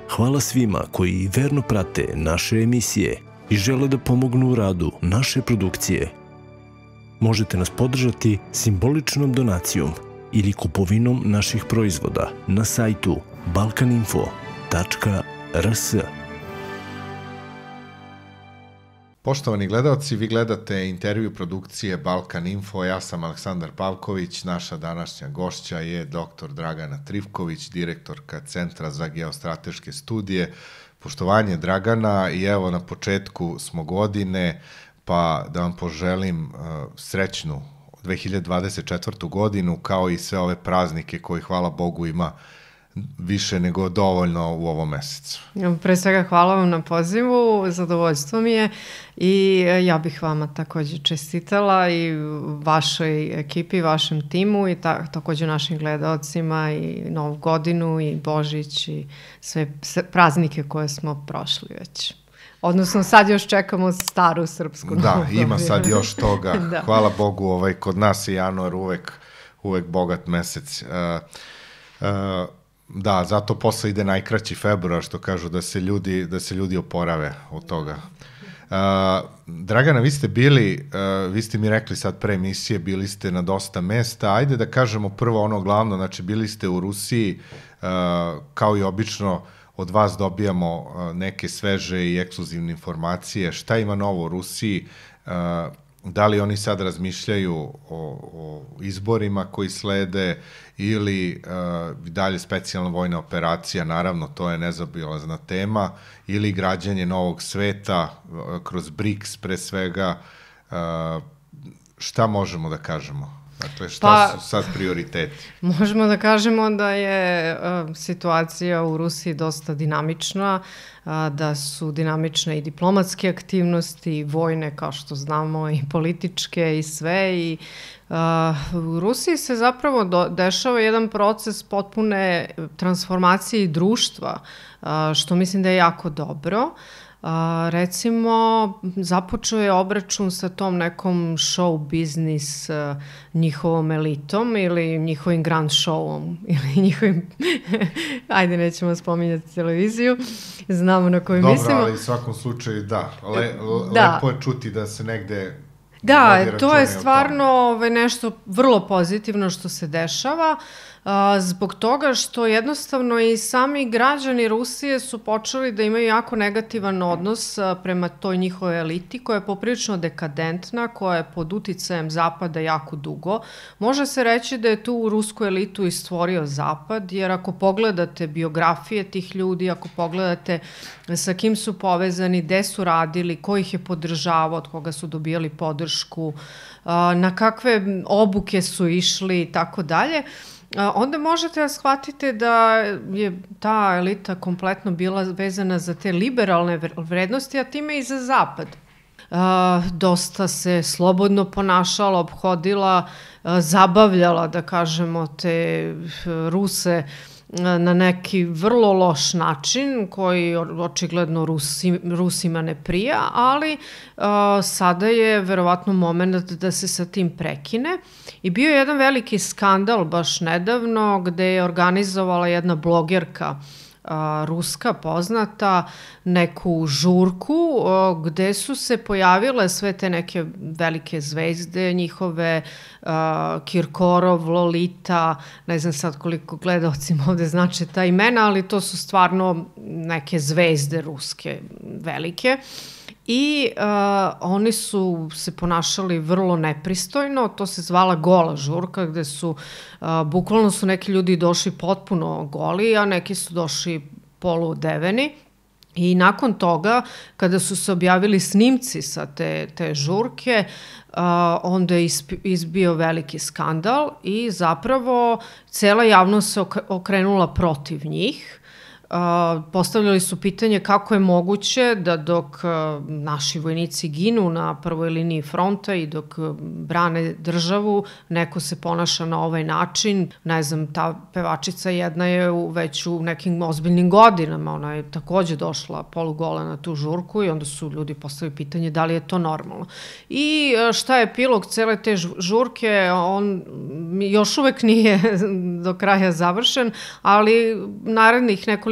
Hvala svima koji verno prate naše emisije i žele da pomognu u radu naše produkcije. Možete nas podržati simboličnom donacijom ili kupovinom naših proizvoda na sajtu balkaninfo.rs. Poštovani gledalci, vi gledate intervju produkcije Balkan Info, ja sam Aleksandar Pavković, naša današnja gošća je dr. Dragana Trifković, direktorka Centra za geostrateške studije. Poštovanje Dragana i evo na početku smo godine, pa da vam poželim srećnu 2024. godinu kao i sve ove praznike koji hvala Bogu ima više nego dovoljno u ovom mesecu. Pre svega hvala vam na pozivu, zadovoljstvo mi je i ja bih vama takođe čestitala i vašoj ekipi, vašem timu i takođe našim gledalcima i Novu godinu i Božić i sve praznike koje smo prošli već. Odnosno sad još čekamo staru srpsku Novu godinu. Da, ima sad još toga. Da. Hvala Bogu, kod nas je januar uvek bogat mesec. Da, zato posle ide najkraći februar, što kažu da se ljudi oporave od toga. Dragana, vi ste mi rekli sad pre emisije, bili ste na dosta mesta. Ajde da kažemo prvo ono glavno, znači bili ste u Rusiji, kao i obično od vas dobijamo neke sveže i ekskluzivne informacije. Šta ima novo u Rusiji? Da li oni sad razmišljaju o izborima koji slede ili dalje specijalna vojna operacija, naravno to je nezaobilazna tema, ili građanje novog sveta kroz BRICS pre svega, šta možemo da kažemo? Dakle, šta su sad prioriteti? Možemo da kažemo da je situacija u Rusiji dosta dinamična, da su dinamične i diplomatske aktivnosti, i vojne, kao što znamo, i političke i sve. I u Rusiji se zapravo dešava jedan proces potpune transformacije društva, što mislim da je jako dobro. Recimo, započeo je obračun sa tom nekom show biznis njihovom elitom ili njihovim grand showom ili njihovim, ajde nećemo spominjati televiziju, znamo na koju mislimo. Dobro, ali u svakom slučaju da, lepo je čuti da se negde... Da, to je stvarno nešto vrlo pozitivno što se dešava, zbog toga što jednostavno i sami građani Rusije su počeli da imaju jako negativan odnos prema toj njihovoj eliti koja je poprilično dekadentna, koja je pod uticajem Zapada jako dugo. Može se reći da je tu rusku elitu i stvorio Zapad, jer ako pogledate biografije tih ljudi, ako pogledate sa kim su povezani, gde su radili, ko ih je podržavao, od koga su dobijali podršku, na kakve obuke su išli i tako dalje, onda možete da shvatite da je ta elita kompletno bila vezana za te liberalne vrednosti, a time i za Zapad. Dosta se slobodno ponašala, obhodila, zabavljala, da kažemo, te Ruse na neki vrlo loš način koji očigledno Rusima ne prija, ali sada je verovatno moment da se sa tim prekine. I bio je jedan veliki skandal baš nedavno gde je organizovala jedna blogerka ruska poznata neku žurku gde su se pojavile sve te neke velike zvezde njihove, Kirkorov, Lolita, ne znam sad koliko gledalcima ovde znači ta imena, ali to su stvarno neke zvezde ruske velike. I oni su se ponašali vrlo nepristojno, to se zvala gola žurka, gde su, bukvalno su neki ljudi došli potpuno goli, a neki su došli poluodeveni. I nakon toga, kada su se objavili snimci sa te žurke, onda je izbio veliki skandal i zapravo cela javnost se okrenula protiv njih. Postavljali su pitanje kako je moguće da dok naši vojnici ginu na prvoj liniji fronta i dok brane državu, neko se ponaša na ovaj način. Ne znam, ta pevačica jedna je već u nekim ozbiljnim godinama, ona je takođe došla polugola na tu žurku i onda su ljudi postavili pitanje da li je to normalno. I šta je epilog cele te žurke, on još uvek nije do kraja završen, ali narednih nekoliko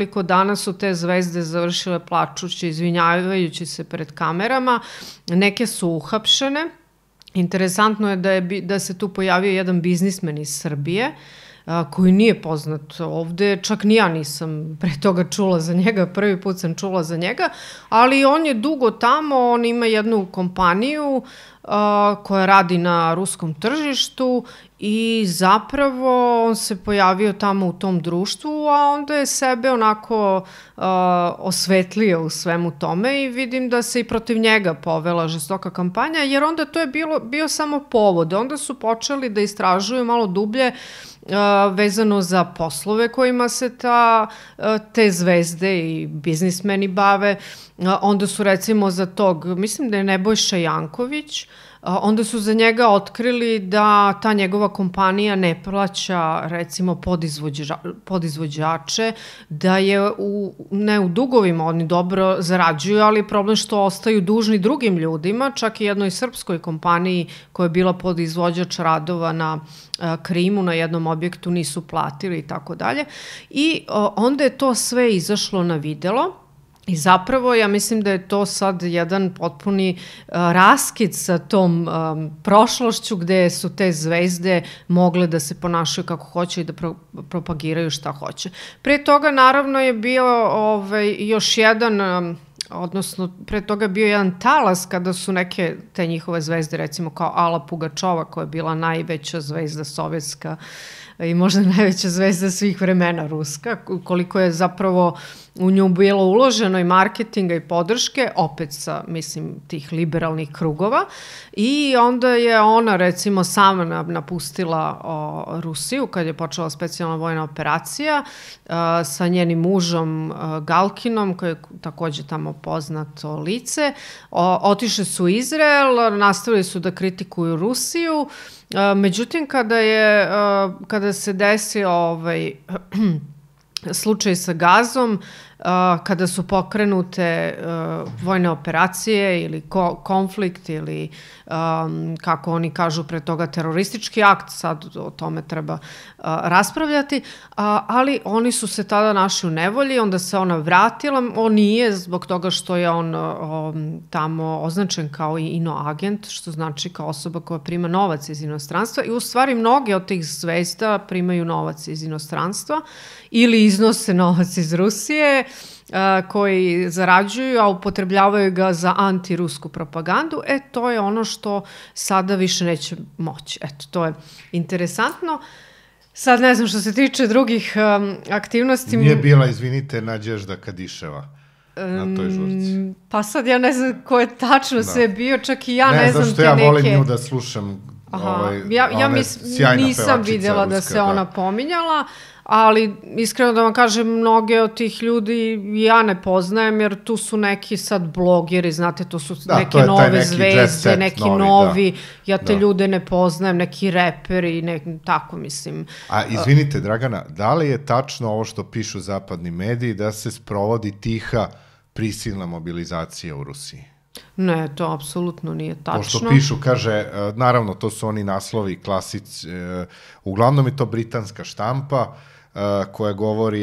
nekoliko dana su te zvezde završile plačući, izvinjavajući se pred kamerama. Neke su uhapšene. Interesantno je da se tu pojavio jedan biznismen iz Srbije, koji nije poznat ovde, čak ni ja nisam pre toga čula za njega, prvi put sam čula za njega, ali on je dugo tamo, on ima jednu kompaniju koja radi na ruskom tržištu i zapravo on se pojavio tamo u tom društvu, a onda je sebe onako osvetlio u svemu tome i vidim da se i protiv njega povela žestoka kampanja, jer onda to je bio samo povod. Onda su počeli da istražuju malo dublje vezano za poslove kojima se te zvezde i biznismeni bave. Onda su recimo za tog, mislim da je Nebojša Janković, onda su za njega otkrili da ta njegova kompanija ne plaća recimo podizvođače, da je ne u dugovima, oni dobro zarađuju, ali problem što ostaju dužni drugim ljudima, čak i jednoj srpskoj kompaniji koja je bila podizvođač radova na Krimu, na jednom objektu nisu platili i tako dalje. I onda je to sve izašlo na videlo. I zapravo ja mislim da je to sad jedan potpuni raskid sa tom prošlošću gde su te zvezde mogle da se ponašaju kako hoće i da propagiraju šta hoće. Pre toga naravno je bio još jedan, odnosno pre toga je bio jedan talas kada su neke te njihove zvezde, recimo kao Ala Pugačova koja je bila najveća zvezda sovjetska i možda najveća zvezda svih vremena ruska, koliko je zapravo u nju bilo uloženo i marketinga i podrške, opet sa, mislim, tih liberalnih krugova. I onda je ona, recimo, sama napustila Rusiju kad je počela specijalna vojna operacija sa njenim mužom Galkinom, koji je takođe tamo poznato lice. Otišli su u Izrael, nastavili su da kritikuju Rusiju. Međutim, kada se desio slučaj sa Gazom, kada su pokrenute vojne operacije ili konflikt ili kako oni kažu pre toga teroristički akt, sad o tome treba raspravljati, ali oni su se tada našli u nevolji, onda se ona vratila, on nije zbog toga što je on tamo označen kao inoagent, što znači kao osoba koja prima novac iz inostranstva i u stvari mnoge od tih zvezda primaju novac iz inostranstva ili iznose novac iz Rusije, koji zarađuju, a upotrebljavaju ga za antirusku propagandu, to je ono što sada više neće moći. Eto, to je interesantno. Sad ne znam što se tiče drugih aktivnosti. Nije bila, izvinite, Nađežda Kadiševa na toj žurci. Pa sad ja ne znam ko je tačno sve bio, čak i ja ne znam te neke... Ne znam što ja volim nju da slušam. Ja nisam videla da se ona pominjala, ali iskreno da vam kažem, mnoge od tih ljudi ja ne poznajem, jer tu su neki sad blogeri, znate, to su neke nove zvezde, neki novi, ja te ljude ne poznajem, neki reperi, tako mislim. A izvinite, Dragana, da li je tačno ovo što pišu zapadni mediji da se sprovodi tiha prisilna mobilizacija u Rusiji? Ne, to apsolutno nije tačno. Pošto pišu, kaže, naravno, to su oni naslovi klasici, uglavnom je to britanska štampa, koja govori,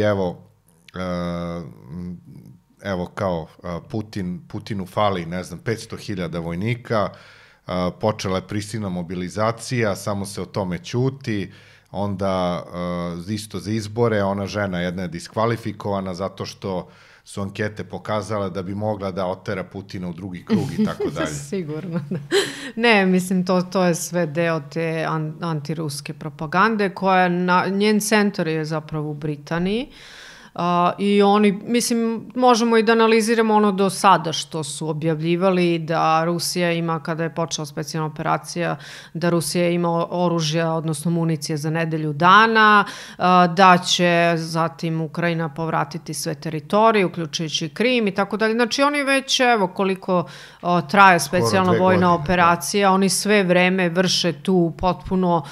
evo kao Putinu fali, ne znam, 500.000 vojnika, počela je prisilna mobilizacija, samo se o tome ćuti, onda isto za izbore, ona žena jedna je diskvalifikovana zato što su ankete pokazale da bi mogla da otera Putina u drugi krug i tako dalje. Sigurno, da. Ne, mislim, to je sve deo te antiruske propagande, koja njen centar je zapravo u Britaniji. I oni, mislim, možemo i da analiziramo ono do sada što su objavljivali, da Rusija ima, kada je počela specijalna operacija, da Rusija ima oružja, odnosno municije za nedelju dana, da će zatim Ukrajina povratiti sve teritorije, uključujući Krim i tako dalje. Znači oni već, evo koliko traje specijalna vojna operacija, oni sve vreme vrše tu potpuno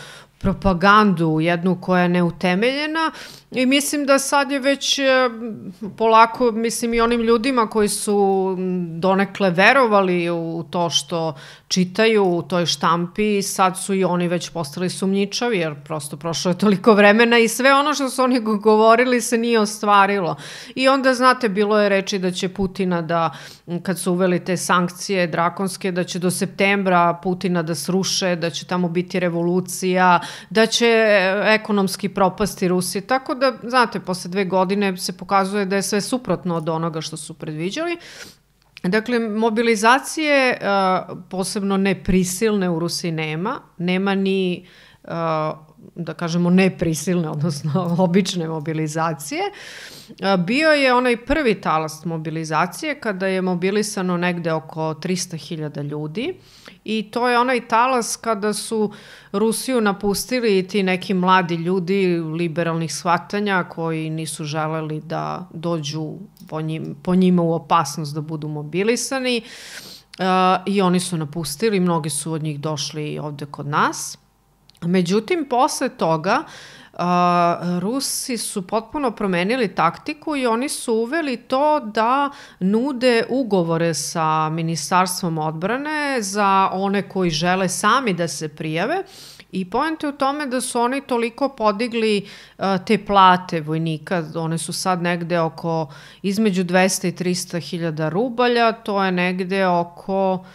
propagandu, jednu koja je neutemeljena, i mislim da sad je već polako, mislim, i onim ljudima koji su donekle verovali u to što čitaju u toj štampi, sad su i oni već postali sumnjičavi, jer prosto prošlo je toliko vremena i sve ono što su oni govorili se nije ostvarilo. I onda, znate, bilo je reči da će Putina da, kad su uveli te sankcije drakonske, da će do septembra Putina da sruše, da će tamo biti revolucija, da će ekonomski propasti Rusije, tako da, znate, posle 2 godine se pokazuje da je sve suprotno od onoga što su predviđali. Dakle, mobilizacije, posebno neprisilne, u Rusiji nema ni, da kažemo, neprisilne, odnosno obične mobilizacije. Bio je onaj prvi talas mobilizacije kada je mobilisano negde oko 300.000 ljudi, i to je onaj talas kada su Rusiju napustili ti neki mladi ljudi liberalnih shvatanja koji nisu želeli da dođu po njima u opasnost da budu mobilisani, i oni su napustili, mnogi su od njih došli ovde kod nas. Međutim, posle toga Rusi su potpuno promenili taktiku i oni su uveli to da nude ugovore sa Ministarstvom odbrane za one koji žele sami da se prijave. I poenta je u tome da su oni toliko podigli te plate vojnika, one su sad negde oko između 200 i 300.000 rubalja, to je negde oko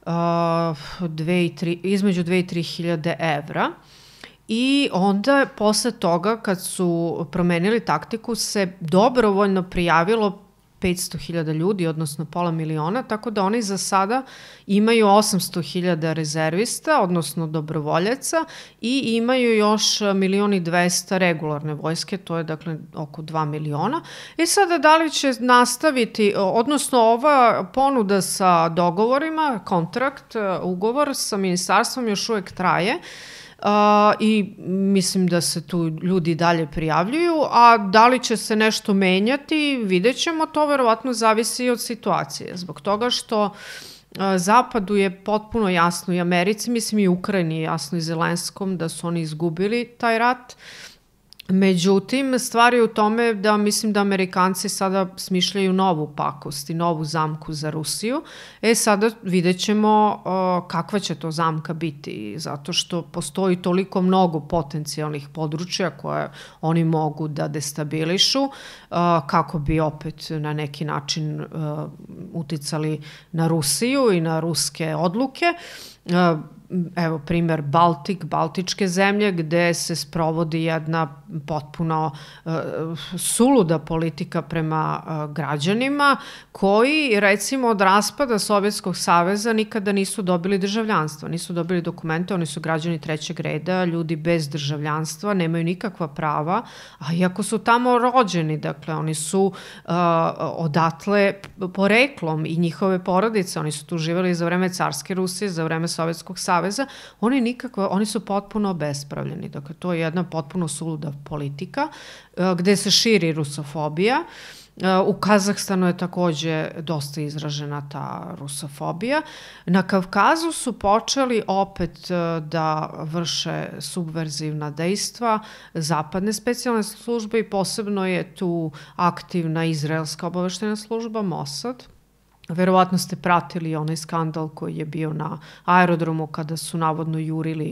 između 2 i 3.000 evra. I onda posle toga, kad su promenili taktiku, se dobrovoljno prijavilo 500.000 ljudi, odnosno pola miliona, tako da oni za sada imaju 800.000 rezervista, odnosno dobrovoljaca, i imaju još 1.200.000 regularne vojske, to je dakle oko 2 miliona. I sada da li će nastaviti, odnosno ova ponuda sa dogovorima, kontrakt, ugovor sa ministarstvom još uvek traje, i mislim da se tu ljudi dalje prijavljuju, a da li će se nešto menjati, vidjet ćemo, to verovatno zavisi od situacije, zbog toga što Zapadu je potpuno jasno, i Americi, mislim i Ukrajini je jasno, i Zelenskom, da su oni izgubili taj rat. Međutim, stvar je u tome da mislim da Amerikanci sada smišljaju novu pakost i novu zamku za Rusiju. Sada vidjet ćemo kakva će to zamka biti, zato što postoji toliko mnogo potencijalnih područja koje oni mogu da destabilišu, kako bi opet na neki način uticali na Rusiju i na ruske odluke. Evo primer Baltičke zemlje, gde se sprovodi jedna potpuno suluda politika prema građanima koji, recimo, od raspada Sovjetskog saveza nikada nisu dobili državljanstvo, nisu dobili dokumente, oni su građani 3. reda, ljudi bez državljanstva, nemaju nikakva prava, a iako su tamo rođeni, dakle, oni su odatle poreklom i njihove porodice, oni su tu živeli za vreme carske Rusije, za vreme Sovjetskog saveza, oni su potpuno obespravljeni. Dakle, to je jedna potpuno suluda politika gde se širi rusofobija. U Kazahstanu je takođe dosta izražena ta rusofobija. Na Kavkazu su počeli opet da vrše subverzivna dejstva zapadne specijalne službe i posebno je tu aktivna izraelska obaveštena služba Mossad. Verovatno ste pratili onaj skandal koji je bio na aerodromu kada su navodno jurili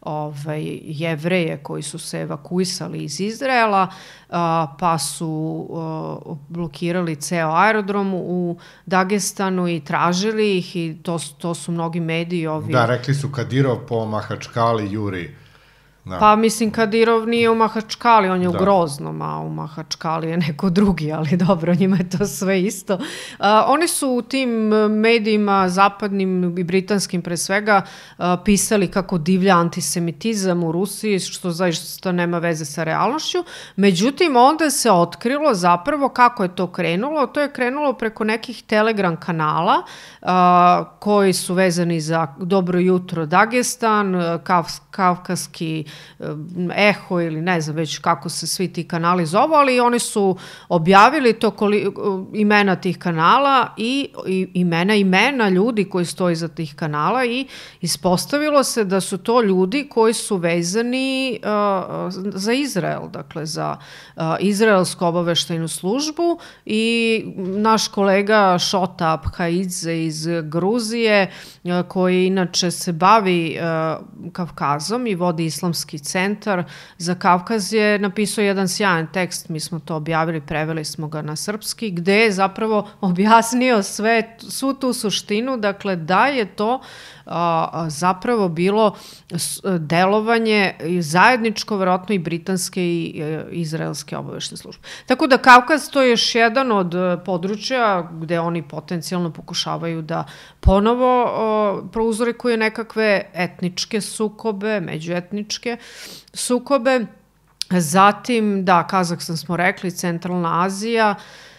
Jevreje koji su se evakuisali iz Izraela, pa su blokirali ceo aerodrom u Dagestanu i tražili ih, i to su mnogi mediji Da, rekli su Kadirov po Mahačkali juri. Da. Pa mislim, Kadirov nije u Mahačkali, on je u Groznom, a u Mahačkali je neko drugi, ali dobro, njima je to sve isto. Oni su u tim medijima, zapadnim i britanskim pre svega, pisali kako divlja antisemitizam u Rusiji, što zaista nema veze sa realnošću. Međutim, onda se otkrilo zapravo kako je to krenulo. To je krenulo preko nekih Telegram kanala koji su vezani za Dobro jutro Dagestan, Kavkaski Eho ili ne znam već kako se svi ti kanali zovu, ali oni su objavili to imena tih kanala i imena ljudi koji stoji iza tih kanala i ispostavilo se da su to ljudi koji su vezani za Izrael, dakle za izraelsku obaveštajnu službu i naš kolega Šota Abhaidze iz Gruzije, koji inače se bavi Kavkazom i vodi islamski centar za Kavkaz, je napisao jedan sjajan tekst, mi smo to objavili, preveli smo ga na srpski, gde je zapravo objasnio svu tu suštinu, dakle da je to zapravo bilo delovanje zajedničko, verovatno i britanske i izraelske obaveštajne službe. Tako da Kavkaz to je još jedan od područja gde oni potencijalno pokušavaju da ponovo prouzrokuju nekakve etničke sukobe, međuetničke sukobe. Zatim, da, Kazahstan smo rekli, Centralna Azija.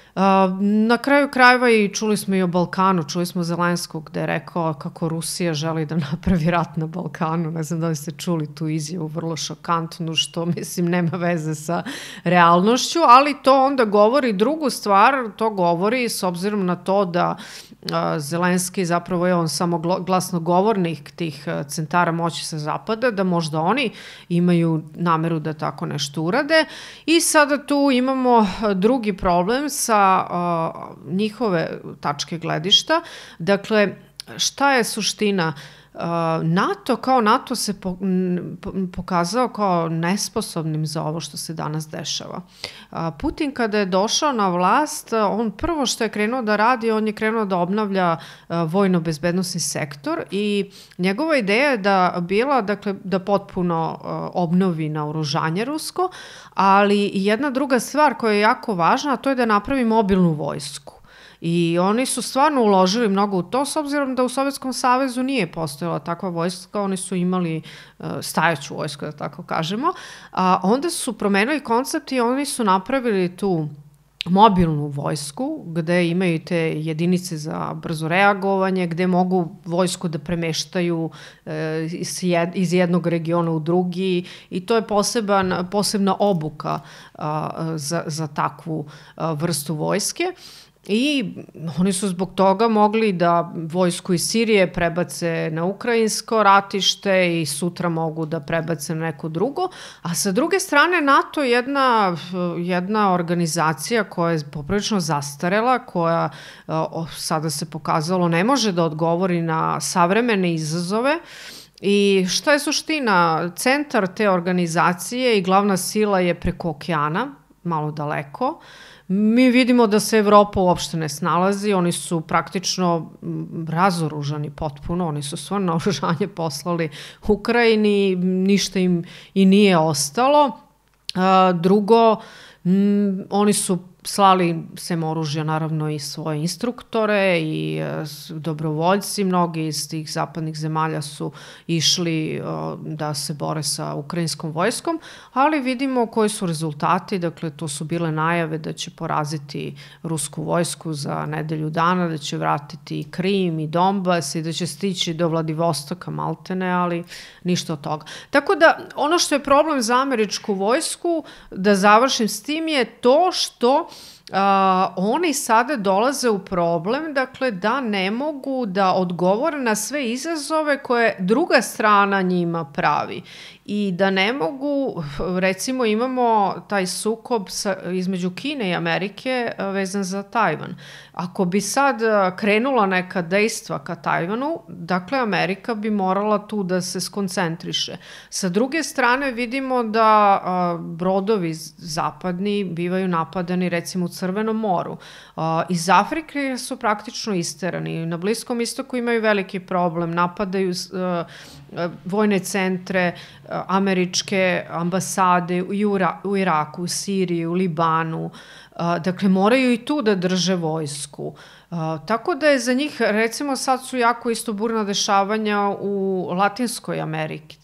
Na kraju krajeva i čuli smo i o Balkanu, čuli smo Zelenskog gde je rekao kako Rusija želi da napravi rat na Balkanu. Ne znam da li ste čuli tu izjavu, vrlo šokantnu, što mislim nema veze sa realnošću, ali to onda govori drugu stvar, to govori s obzirom na to da Zelenski zapravo je on samo glasnogovornik tih centara moći sa zapada, da možda oni imaju nameru da tako nešto urade. I sada tu imamo drugi problem sa njihove tačke gledišta. Dakle, šta je suština? NATO kao NATO se pokazao kao nesposobnim za ovo što se danas dešava. Putin kada je došao na vlast, on prvo što je krenuo da radi, on je krenuo da obnavlja vojno-bezbednosni sektor i njegova ideja je bila dakle, da potpuno obnovi naoružanje rusko, ali jedna druga stvar koja je jako važna, a to je da napravi mobilnu vojsku. I oni su stvarno uložili mnogo u to, s obzirom da u Sovjetskom savezu nije postojala takva vojska, oni su imali stajaću vojsku, da tako kažemo, a onda su promenili koncept i oni su napravili tu mobilnu vojsku, gde imaju te jedinice za brzo reagovanje, gde mogu vojsku da premeštaju iz jednog regiona u drugi i to je posebna obuka za takvu vrstu vojske. I oni su zbog toga mogli da vojsku iz Sirije prebace na ukrajinsko ratište i sutra mogu da prebace na neko drugo. A sa druge strane, NATO je jedna organizacija koja je poprilično zastarela, koja sada se pokazalo ne može da odgovori na savremene izazove. I šta je suština? Centar te organizacije i glavna sila je preko okeana, malo daleko. Mi vidimo da se Evropa uopšte ne snalazi, oni su praktično razoružani potpuno, oni su svo naoružanje poslali Ukrajini, ništa im i nije ostalo. Drugo, oni su slali sem oružja naravno i svoje instruktore i dobrovoljci, mnogi iz tih zapadnih zemalja su išli da se bore sa ukrajinskom vojskom, ali vidimo koji su rezultati, dakle to su bile najave da će poraziti rusku vojsku za nedelju dana, da će vratiti i Krim i Donbas i da će stići do Vladivostoka maltene, ali ništa od toga. Tako da ono što je problem za američku vojsku, da završim s tim, je to što oni sada dolaze u problem, dakle, da ne mogu da odgovore na sve izazove koje druga strana njima pravi i da ne mogu, recimo imamo taj sukob između Kine i Amerike vezan za Tajvan. Ako bi sad krenula neka dejstva ka Tajvanu, dakle Amerika bi morala tu da se skoncentriše. Sa druge strane vidimo da brodovi zapadni bivaju napadani recimo u Crvenom moru. Iz Afrike su praktično isterani. Na Bliskom istoku imaju veliki problem, napadaju vojne centre, američke ambasade u Iraku, u Siriji, u Libanu. Dakle, moraju i tu da drže vojsku. Tako da je za njih, recimo sad su jako isto burna dešavanja u Latinskoj Americi.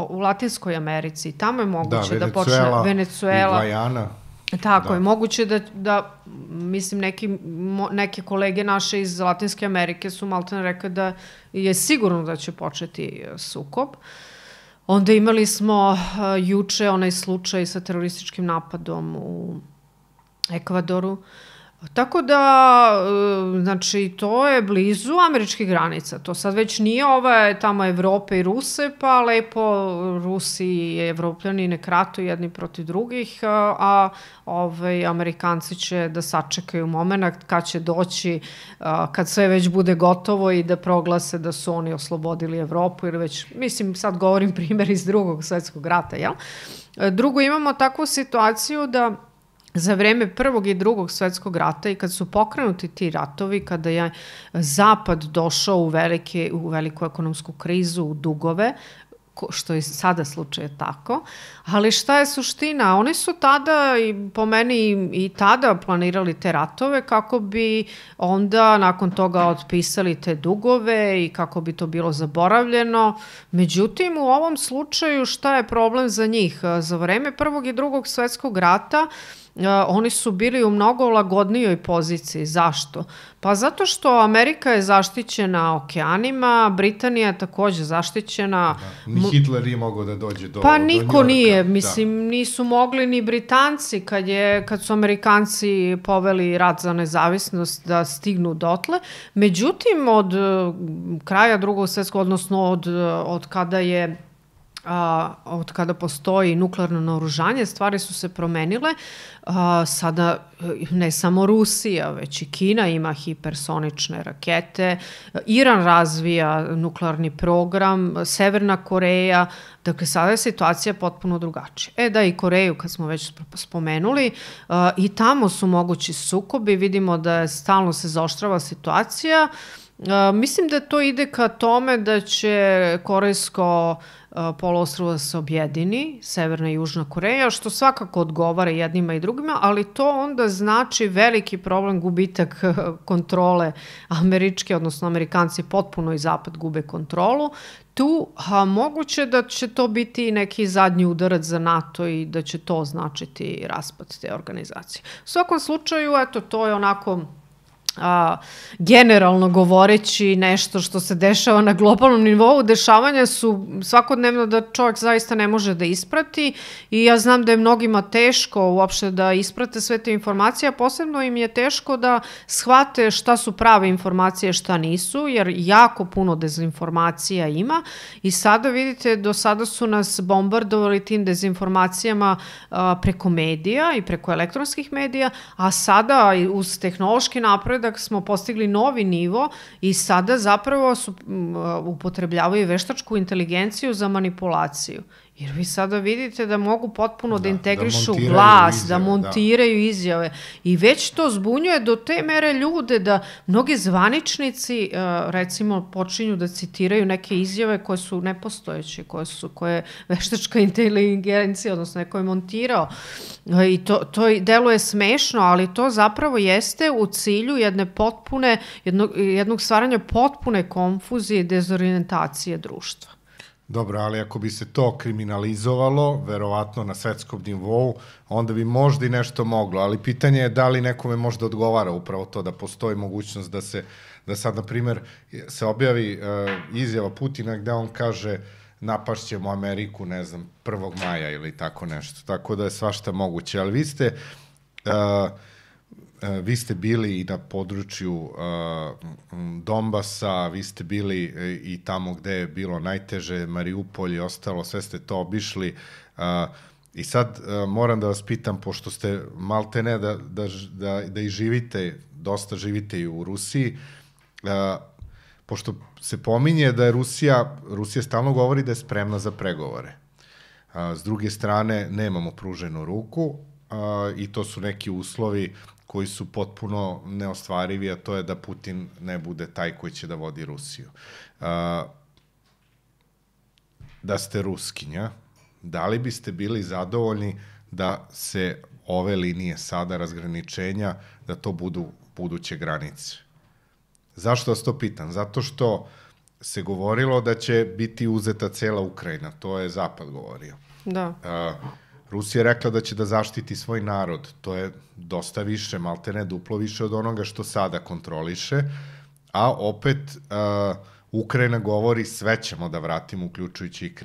Tamo je moguće da počne Venezuela. I Gvajana. Tako je, moguće da mislim, neke kolege naše iz Latinske Amerike su maltene rekli da je sigurno da će početi sukob. Onda imali smo juče onaj slučaj sa terorističkim napadom u Ekvadoru. Tako da, znači, to je blizu američkih granica. To sad već nije tamo Evrope i Ruse, pa lepo Rusi i Evropljani ne kratu jedni protiv drugih, a Amerikanci će da sačekaju moment kad će doći, kad sve već bude gotovo i da proglase da su oni oslobodili Evropu, jer već, mislim, sad govorim primjer iz Drugog svetskog rata, jel? Drugo, imamo takvu situaciju da za vreme Prvog i Drugog svetskog rata i kad su pokrenuti ti ratovi, kada je Zapad došao u veliku ekonomsku krizu, u dugove, što je sada slučaj tako, ali šta je suština? Oni su tada, po meni i tada planirali te ratove kako bi onda nakon toga otpisali te dugove i kako bi to bilo zaboravljeno. Međutim, u ovom slučaju šta je problem za njih? Za vreme Prvog i Drugog svetskog rata oni su bili u mnogo lagodnijoj poziciji. Zašto? Pa zato što Amerika je zaštićena okeanima, Britanija je takođe zaštićena. Da. Ni Hitler je mogao da dođe do Pa niko nije, mislim, nisu mogli ni Britanci kad su Amerikanci poveli rat za nezavisnost da stignu dotle. Međutim, od kraja Drugog svjetskog, odnosno od kada postoji nuklearno naoružanje, stvari su se promenile. Sada ne samo Rusija, već i Kina ima hipersonične rakete, Iran razvija nuklearni program, Severna Koreja, dakle sada je situacija potpuno drugačija. Da, i Koreju kad smo već spomenuli, i tamo su mogući sukobi, vidimo da stalno se zaoštrava situacija. Mislim da to ide ka tome da će korejsko poluostrvo da se objedini, Severna i Južna Koreja, što svakako odgovara jednima i drugima, ali to onda znači veliki problem, gubitak kontrole američke, odnosno Amerikanci potpuno i Zapad gube kontrolu. Tu moguće da će to biti neki zadnji udarac za NATO i da će to značiti raspad te organizacije. U svakom slučaju, eto, to je onako generalno govoreći nešto što se dešava na globalnom nivou. Dešavanja su svakodnevno da čovjek zaista ne može da isprati i ja znam da je mnogima teško uopšte da isprate sve te informacije, a posebno im je teško da shvate šta su prave informacije, šta nisu, jer jako puno dezinformacija ima i sada vidite, do sada su nas bombardovali tim dezinformacijama preko medija i preko elektronskih medija, a sada uz tehnološki napredak smo postigli novi nivo i sada zapravo upotrebljavaju veštačku inteligenciju za manipulaciju. Jer vi sada vidite da mogu potpuno da integrišu glas, da montiraju izjave i već to zbunjuje do te mere ljude da mnogi zvaničnici recimo počinju da citiraju neke izjave koje su nepostojeće, koje je veštačka inteligencija, odnosno neko je montirao. I to deluje smešno, ali to zapravo jeste u cilju jednog stvaranja potpune konfuzije i dezorijentacije društva. Dobro, ali ako bi se to kriminalizovalo, verovatno na svetskom nivou, onda bi možda i nešto moglo, ali pitanje je da li nekome možda odgovara upravo to, da postoji mogućnost da sad, na primer, se objavi izjava Putina gde on kaže napašćemo Ameriku, ne znam, 1. maja ili tako nešto, tako da je svašta moguće, ali vi ste bili i na području Donbasa, vi ste bili i tamo gde je bilo najteže, Mariupolj i ostalo, sve ste to obišli. I sad moram da vas pitam, pošto ste maltene da i živite, dosta živite i u Rusiji, pošto se pominje da je Rusija stalno govori da je spremna za pregovore. S druge strane, nemamo pruženu ruku i to su neki uslovi koji su potpuno neostvarivi, a to je da Putin ne bude taj koji će da vodi Rusiju. Da ste Ruskinja, da li biste bili zadovoljni da se ove linije sada razgraničenja, da to budu buduće granice? Zašto vas to pitam? Zato što se govorilo da će biti uzeta cela Ukrajina, to je Zapad govorio. Da. Rusija je rekla da će da zaštiti svoj narod, to je dosta više, maltene duplo više od onoga što sada kontroliše, a opet Ukrajina govori sve ćemo da vratimo, uključujući i Krim.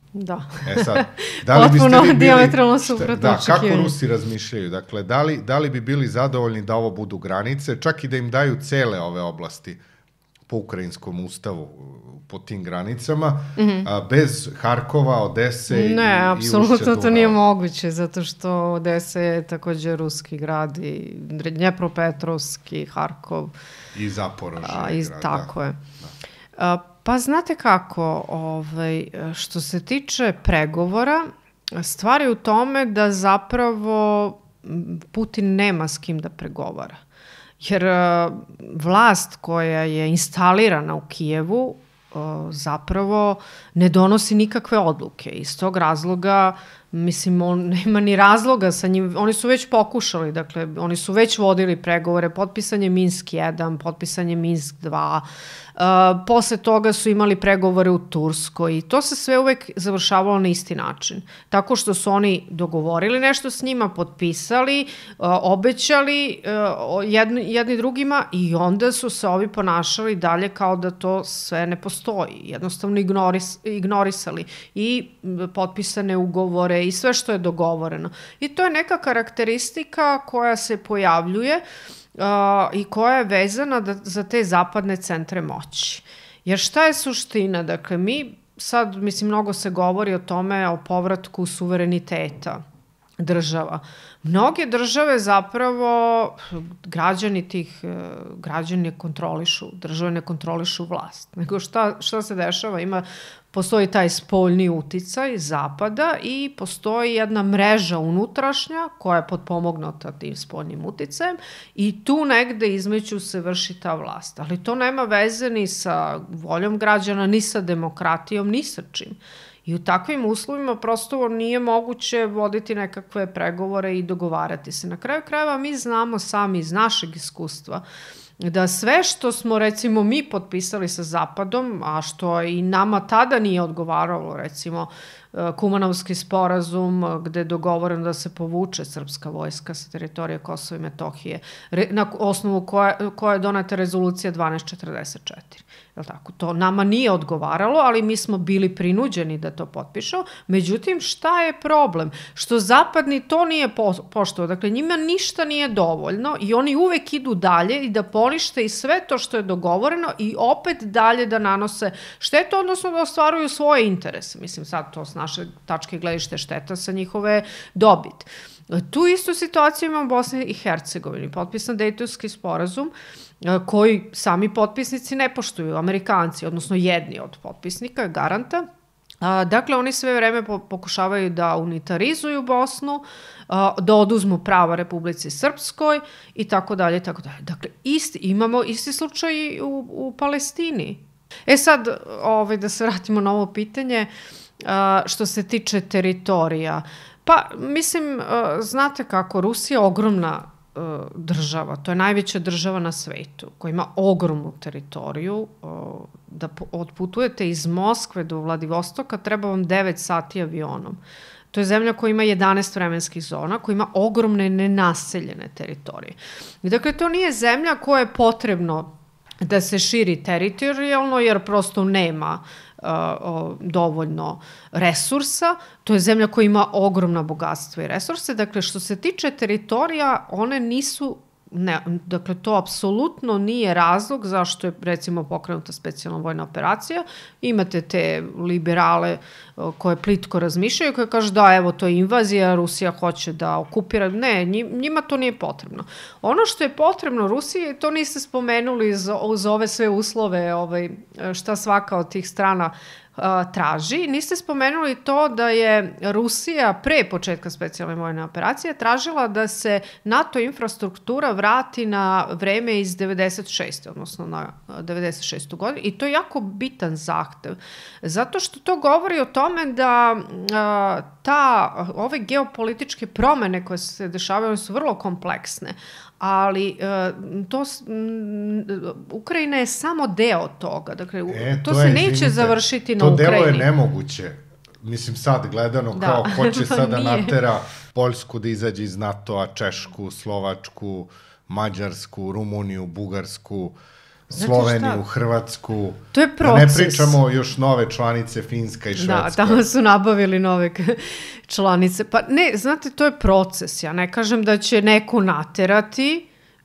Da. Sad, da li biste vi bili... dijametralno suprotno očekivanje. Kako Rusi razmišljaju? Dakle, da li bi bili zadovoljni da ovo budu granice, čak i da im daju cele ove oblasti po ukrajinskom ustavu, po tim granicama, bez Harkova, Odese i Ne, apsolutno to nije moguće, zato što Odesa je takođe ruski grad i Dnjepropetrovski, Harkov. I Zaporožje grad. Tako je. Pa znate kako, što se tiče pregovora, stvar je u tome da zapravo Putin nema s kim da pregovara. Jer vlast koja je instalirana u Kijevu zapravo ne donosi nikakve odluke. Iz tog razloga, mislim, on nema ni razloga sa njim. Oni su već pokušali, dakle, oni su već vodili pregovore, potpisan je Minsk 1, potpisan je Minsk 2, posle toga su imali pregovore u Turskoj i to se sve uvek završavalo na isti način. Tako što su oni dogovorili nešto s njima, potpisali, obećali jedni drugima i onda su se ovi ponašali dalje kao da to sve ne postoji. Jednostavno ignorisali i potpisane ugovore i sve što je dogovoreno. I to je neka karakteristika koja se pojavljuje i koja je vezana za te zapadne centre moći. Jer šta je suština? Dakle, mi sad, mislim, mnogo se govori o tome, o povratku suvereniteta država. Mnoge države zapravo, građani ne kontrolišu, države ne kontrolišu vlast. Nego šta se dešava? Postoji taj spoljni uticaj zapada i postoji jedna mreža unutrašnja koja je potpomognuta tim spoljnim uticajem i tu negde između se vrši ta vlast. Ali to nema veze ni sa voljom građana, ni sa demokratijom, ni sa čim. I u takvim uslovima prosto nije moguće voditi nekakve pregovore i dogovarati se. Na kraju krajeva mi znamo sami iz našeg iskustva da sve što smo, recimo, mi potpisali sa Zapadom, a što i nama tada nije odgovaralo, recimo, Kumanovski sporazum gde je dogovoreno da se povuče srpska vojska sa teritorije Kosova i Metohije, na osnovu koja je doneta rezolucija 1244. Je li tako? To nama nije odgovaralo, ali mi smo bili prinuđeni da to potpišemo. Međutim, šta je problem? Što zapadni to nije poštovao. Dakle, njima ništa nije dovoljno i oni uvek idu dalje i da ponište i sve to što je dogovoreno i opet dalje da nanose štetu, odnosno da ostvaruju svoje interese. Mislim, sad to s naše tačke gledište šteta sa njihove dobit. Tu istu situaciju imamo u Bosni i Hercegovini. Potpisan Dejtonski sporazum koji sami potpisnici ne poštuju, Amerikanci, odnosno jedni od potpisnika, garanta. Dakle, oni sve vreme pokušavaju da unitarizuju Bosnu, da oduzmu prava Republici Srpskoj i tako dalje, i tako dalje. Dakle, imamo isti slučaj u Palestini. Sad, da se vratimo na ovo pitanje, što se tiče teritorija. Pa, mislim, znate kako, Rusija je ogromna država, to je najveća država na svetu, koja ima ogromnu teritoriju. Da otputujete iz Moskve do Vladivostoka treba vam 9 sati avionom. To je zemlja koja ima 11 vremenskih zona, koja ima ogromne nenaseljene teritorije. I dakle, to nije zemlja koja je potrebno da se širi teritorijalno, jer prosto nema dovoljno resursa. To je zemlja koja ima ogromna bogatstva i resurse. Dakle, što se tiče teritorija, one nisu, dakle, to apsolutno nije razlog zašto je, recimo, pokrenuta specijalna vojna operacija. Imate te liberale koje plitko razmišljaju, koje kažu da, evo, to je invazija, Rusija hoće da okupira. Ne, njima to nije potrebno. Ono što je potrebno Rusiji, to niste spomenuli uz ove sve uslove, šta svaka od tih strana traži. Niste spomenuli to da je Rusija pre početka specijalne vojne operacije tražila da se NATO infrastruktura vrati na vreme iz 96. odnosno na 96. godinu i to je jako bitan zahtev. Zato što to govori o tome da ove geopolitičke promene koje se dešavaju su vrlo kompleksne, ali Ukrajina je samo deo toga. Dakle, to se neće završiti na Ukrajini. To delo je nemoguće. Mislim, sad gledano kao ko će sada natera Poljsku da izađe iz NATO-a, Češku, Slovačku, Mađarsku, Rumuniju, Bugarsku. Sloveniju, Hrvatsku. To je proces. Da ne pričamo još nove članice, Finska i Švedska. Da, tamo su nabavili nove članice. Pa ne, znate, to je proces. Ja ne kažem da će neko naterati,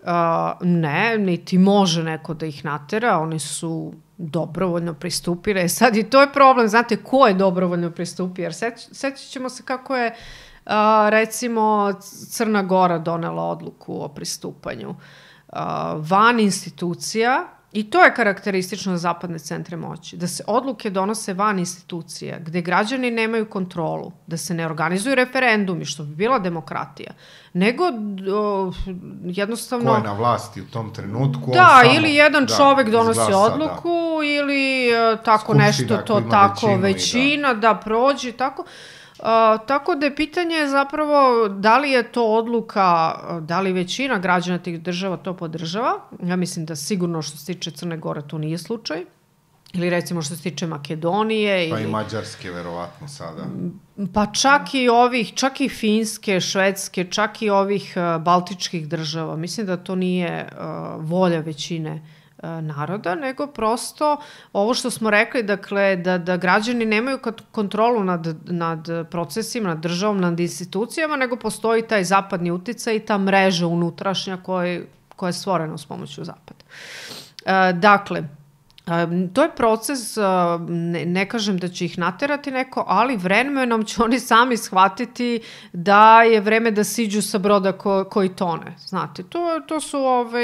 ne, niti može neko da ih natera, oni su dobrovoljno pristupili. Sad i to je problem, znate, ko je dobrovoljno pristupio, jer sećat ćemo se kako je recimo Crna Gora donela odluku o pristupanju van institucija, i to je karakteristično za zapadne centre moći, da se odluke donose van institucija, gde građani nemaju kontrolu, da se ne organizuju referendumi, što bi bila demokratija, nego jednostavno... Ko je na vlasti u tom trenutku? Da, ili jedan čovek donosi odluku, ili tako nešto, to tako, većina, da prođe, tako... Tako da je pitanje zapravo da li je to odluka, da li većina građana tih država to podržava. Ja mislim da sigurno što se tiče Crne Gore to nije slučaj. Ili recimo što se tiče Makedonije. Pa i Mađarske verovatno sada. Pa čak i Finske, Švedske, čak i ovih baltičkih država. Mislim da to nije volja većine naroda, nego prosto ovo što smo rekli, dakle, da građani nemaju kontrolu nad procesima, nad državom, nad institucijama, nego postoji taj zapadni uticaj i ta mreža unutrašnja koja je stvorena s pomoću zapada. Dakle, to je proces, ne kažem da će ih naterati neko, ali vremenom će oni sami shvatiti da je vreme da siđu sa broda koji tone. Znate, to su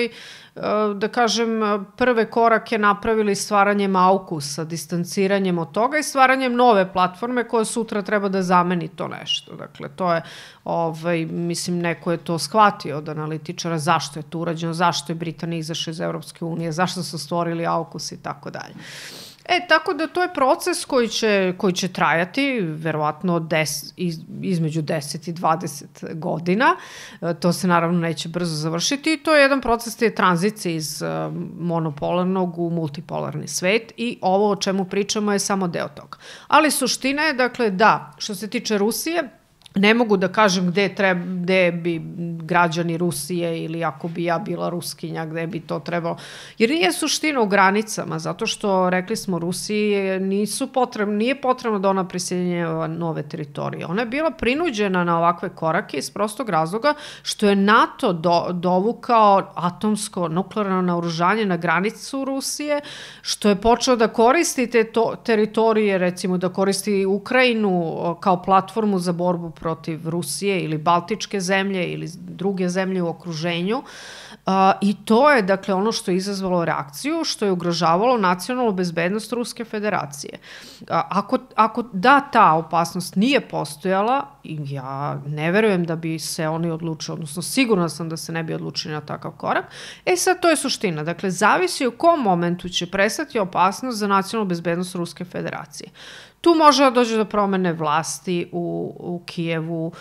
da kažem, prve korake napravili stvaranjem AUKUS-a, distanciranjem od toga i stvaranjem nove platforme koja sutra treba da zameni to nešto. Dakle, to je, mislim, neko je to shvatio od analitičara, zašto je to urađeno, zašto je Britanija izašla iz Evropske unije, zašto su stvorili AUKUS i tako dalje. Tako da to je proces koji će trajati verovatno između 10 i 20 godina. To se naravno neće brzo završiti i to je jedan proces te tranzicije iz monopolarnog u multipolarni svet i ovo o čemu pričamo je samo deo toga. Ali suština je, dakle, da, što se tiče Rusije, ne mogu da kažem gde bi građani Rusije ili ako bi ja bila Ruskinja, gde bi to trebalo. Jer nije suština u granicama, zato što, rekli smo, Rusiji nije potrebno da ona prisjedinjava nove teritorije. Ona je bila prinuđena na ovakve korake iz prostog razloga što je NATO dovukao atomsko nuklearno naoružanje na granicu Rusije, što je počeo da koristi te teritorije, recimo da koristi Ukrajinu kao platformu za borbu protiv Rusije ili Baltičke zemlje ili druge zemlje u okruženju. I to je, dakle, ono što je izazvalo reakciju, što je ugrožavalo nacionalnu bezbednost Ruske federacije. Ako ta opasnost nije postojala, ja ne verujem da bi se oni odlučili, odnosno sigurna sam da se ne bi odlučili na takav korak. Sad to je suština. Dakle, zavisi u kom momentu će prestati opasnost za nacionalnu bezbednost Ruske federacije. Tu može da dođe do promene vlasti u Kijevu,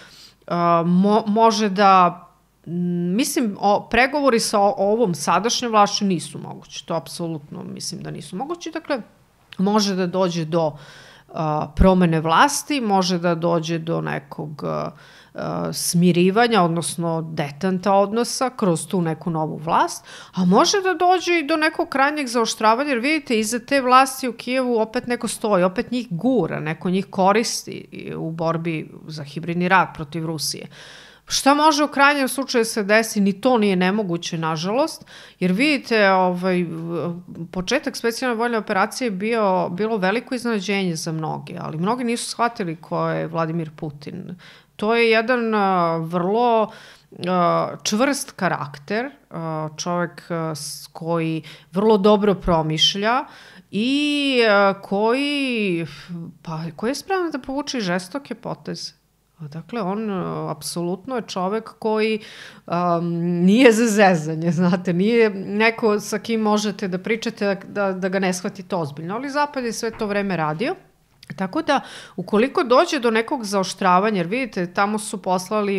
može da, mislim, pregovori sa ovom sadašnjom vlašću nisu mogući, to apsolutno mislim da nisu mogući, dakle, može da dođe do promene vlasti, može da dođe do nekog smirivanja, odnosno detanta odnosa kroz tu neku novu vlast, a može da dođe i do nekog krajnjeg zaoštravanja, jer vidite, iza te vlasti u Kijevu opet neko stoji, opet njih gura, neko njih koristi u borbi za hibridni rat protiv Rusije. Šta može u krajnjem slučaju se desi, ni to nije nemoguće, nažalost, jer vidite, početak specijalne vojne operacije je bilo veliko iznenađenje za mnoge, ali mnogi nisu shvatili ko je Vladimir Putin. To je jedan vrlo čvrst karakter, čovjek koji vrlo dobro promišlja i koji je spreman da povuče žestoke poteze. Dakle, on apsolutno je čovek koji nije za zezanje, znate, nije neko sa kim možete da pričate da ga ne shvatite ozbiljno, ali Zapad je sve to vreme radio. Tako da, ukoliko dođe do nekog zaoštravanja, jer vidite, tamo su poslali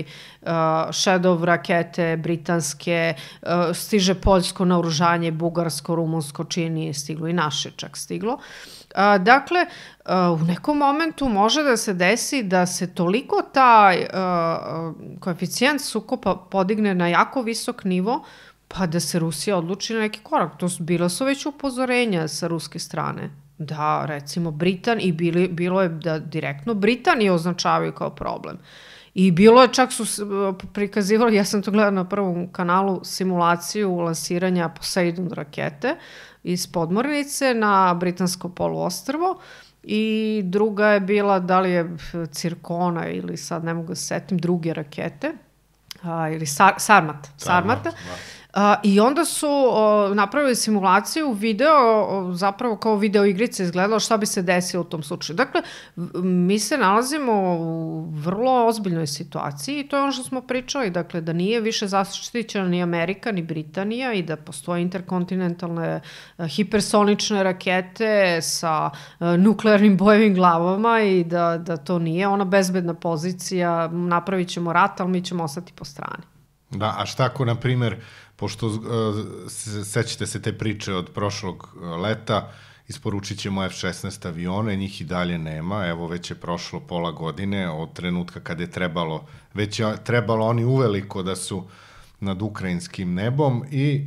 Shadow rakete britanske, stiže poljsko naoružanje, bugarsko, rumunsko, čije nije stiglo, i naše čak stiglo. Dakle, u nekom momentu može da se desi da se toliko taj koeficijent sukoba podigne na jako visok nivo Pa da se Rusija odluči na neki korak. Bila su već upozorenja sa ruske strane. Da, recimo, bilo je da direktno Britanije označavaju kao problem. I bilo je, čak su prikazivali, ja sam to gledala na prvom kanalu, simulaciju lansiranja Poseidon rakete iz podmornice na britansko poluostrvo. I druga je bila, da li je Cirkona ili sad ne mogu da se setim, druge rakete, ili Sarmata. I onda su napravili simulaciju video, zapravo kao video igrice izgledalo šta bi se desilo u tom slučaju. Dakle, mi se nalazimo u vrlo ozbiljnoj situaciji i to je ono što smo pričali, dakle, da nije više zaštićena ni Amerika, ni Britanija i da postoje interkontinentalne hipersonične rakete sa nuklearnim bojevim glavama i da to nije ona bezbedna pozicija, napravit ćemo rat, ali mi ćemo ostati po strani. Da, a šta ako, na primer, pošto sećate se te priče od prošlog leta, isporučit ćemo F-16 avione, njih i dalje nema, evo već je prošlo pola godine od trenutka kada je već je trebalo oni uveliko da su nad ukrajinskim nebom i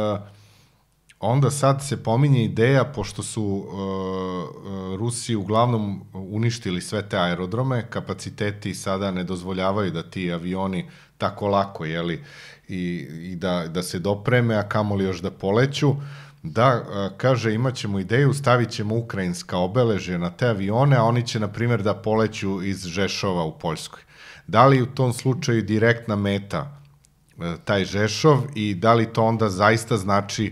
onda sad se pominje ideja, pošto su Rusi uglavnom uništili sve te aerodrome, kapaciteti sada ne dozvoljavaju da ti avioni tako lako, i da se dopreme, a kamoli još da poleću, da, kaže, imat ćemo ideju, stavit ćemo ukrajinska obeležja na te avione, a oni će, na primjer, da poleću iz Žešova u Poljskoj. Da li u tom slučaju direktna meta taj Žešov i da li to onda zaista znači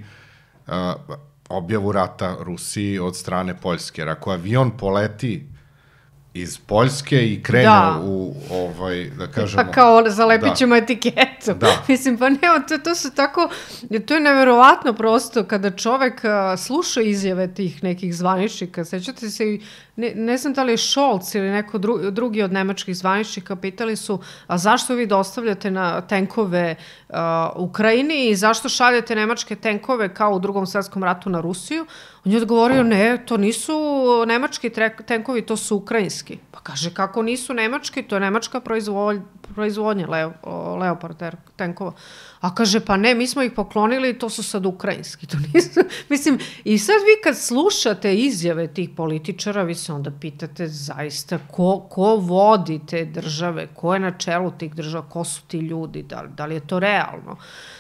objavu rata Rusiji od strane Poljske? Jer ako avion poleti iz Poljske i krene u, da kažemo... Pa kao zalepit ćemo etiketu. Mislim, pa ne, to su tako, to je neverovatno prosto kada čovek sluša izjave tih nekih zvaničnika. Sećate se, ne znam da li je Scholz ili neko drugi od nemačkih zvaničnika, pitali su, a zašto vi dostavljate na tenkove Ukrajini i zašto šaljete nemačke tenkove kao u Drugom svetskom ratu na Rusiju? On je odgovorio, ne, to nisu nemački tenkovi, to su ukrajinski. Pa kaže, kako nisu nemački, to je nemačka proizvodnja Leopard tenkova. A kaže, pa ne, mi smo ih poklonili i to su sad ukrajinski. To nisu, mislim, i sad vi kad slušate izjave tih političara, vi se onda pitate zaista ko vodi te države, ko je na čelu tih država, ko su ti ljudi, da li je to realno?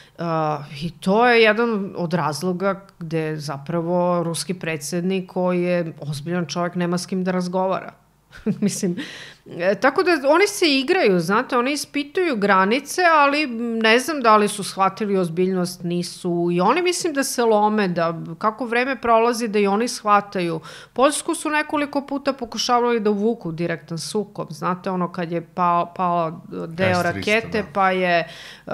I to je jedan od razloga gde zapravo ruski predsjednik koji je ozbiljan čovjek nema s kim da razgovara. Mislim, tako da oni se igraju, znate, oni ispituju granice, ali ne znam da li su shvatili ozbiljnost, nisu, i oni mislim da se lome, da kako vreme prolazi da i oni shvataju. Poljsku su nekoliko puta pokušavali da uvuku direktan sukob, znate, ono kad je pao deo rakete, pa je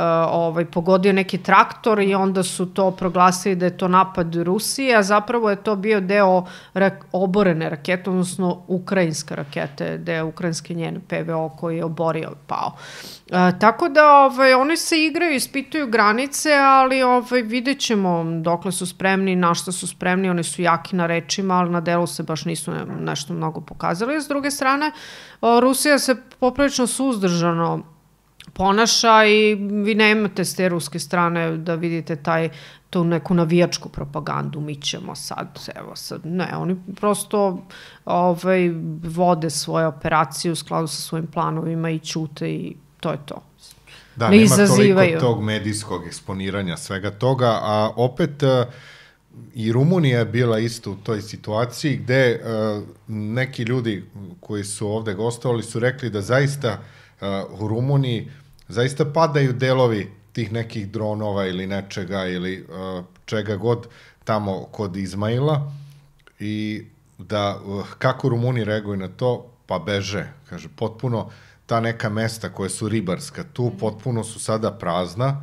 pogodio neki traktor i onda su to proglasili da je to napad Rusije, a zapravo je to bio deo oborene rakete, odnosno ukrajinska rakete, deo ukrajinske njen PVO koji je oborio pao. Tako da oni se igraju, ispituju granice, ali vidjet ćemo dokle su spremni, na što su spremni, oni su jaki na rečima, ali na delu se baš nisu nešto mnogo pokazali. S druge strane, Rusija se poprilično suzdržano ponaša i vi nemate s te ruske strane da vidite tu neku navijačku propagandu, mi ćemo sad, ne, oni prosto vode svoje operacije u skladu sa svojim planovima i ćute i to je to. Da, nema toliko tog medijskog eksponiranja svega toga, a opet i Rumunija je bila isto u toj situaciji gde neki ljudi koji su ovde gostovali su rekli da zaista u Rumuniji zaista padaju delovi tih nekih dronova ili nečega ili čega god tamo kod Izmaila i da kako Rumuni reaguju na to, pa beže, kaže, potpuno ta neka mesta koje su ribarska tu, potpuno su sada prazna,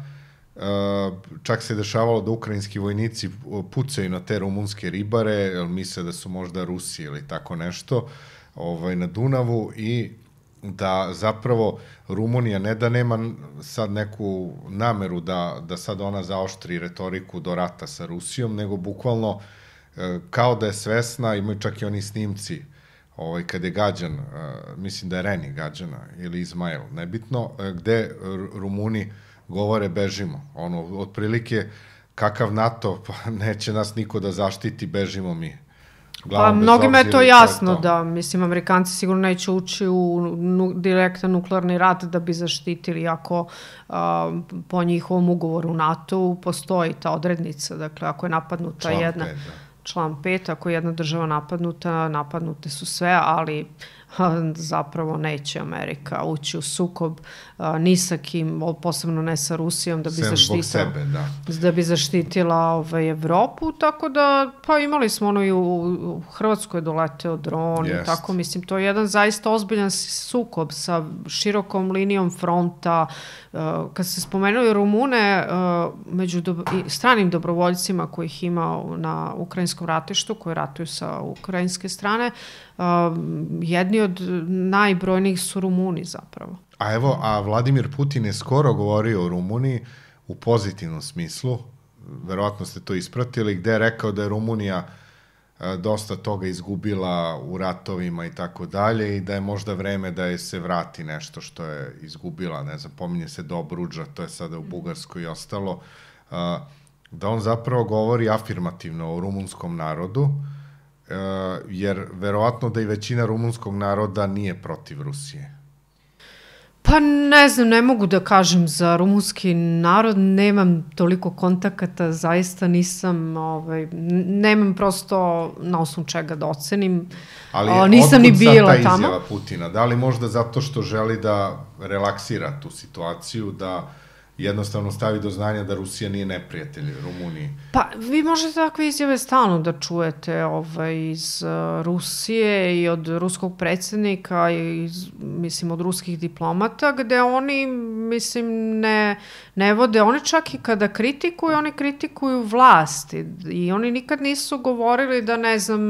čak se dešavalo da ukrajinski vojnici pucaju na te rumunske ribare, jer misle da su možda Rusi ili tako nešto, na Dunavu i da zapravo Rumunija ne da nema sad neku nameru da sad ona zaoštri retoriku do rata sa Rusijom, nego bukvalno kao da je svesna, imaju čak i oni snimci kad je gađan, mislim da je Reni gađana ili Izmail, nebitno, gde Rumuni govore bežimo. Ono, otprilike, kakav NATO, pa neće nas niko da zaštiti, bežimo mi. Pa mnogima je to jasno da, mislim, Amerikanci sigurno neće ući u direktan nuklearni rat da bi zaštitili, ako po njihovom ugovoru u NATO-u postoji ta odrednica, dakle, ako je napadnuta jedna... Član 5, ako je jedna država napadnuta, napadnute su sve, ali zapravo neće Amerika ući u sukob ni sa kim, posebno ne sa Rusijom, da bi zaštitila Evropu, tako da, pa imali smo ono i u Hrvatskoj doleteo dron i tako, mislim, to je jedan zaista ozbiljan sukob sa širokom linijom fronta. Kad se spomenuli Rumune, među stranim dobrovoljcima kojih ima na ukrajinskom ratištu, koji ratuju sa ukrajinske strane, jedni od najbrojnijih su Rumuni zapravo. A Vladimir Putin je skoro govorio o Rumuniji u pozitivnom smislu, verovatno ste to ispratili, gde je rekao da je Rumunija dosta toga izgubila u ratovima i tako dalje i da je možda vreme da je se vrati nešto što je izgubila, ne znam, pominje se Dobruđa, to je sada u Bugarskoj i ostalo, da on zapravo govori afirmativno o rumunskom narodu, jer verovatno da i većina rumunskog naroda nije protiv Rusije. Pa ne znam, ne mogu da kažem za rumunski narod, nemam toliko kontakata, zaista nemam prosto na osnovu čega da ocenim, nisam ni bila tamo. Ali otkud sad ta izjava Putina? Da li možda zato što želi da relaksira tu situaciju, da jednostavno stavi do znanja da Rusija nije neprijatelj Rumuniji? Pa, vi možete takve izjave stalno da čujete iz Rusije i od ruskog predsjednika i, mislim, od ruskih diplomata, gde oni, mislim, ne vode, oni čak i kada kritikuju, oni kritikuju vlasti i oni nikad nisu govorili da, ne znam,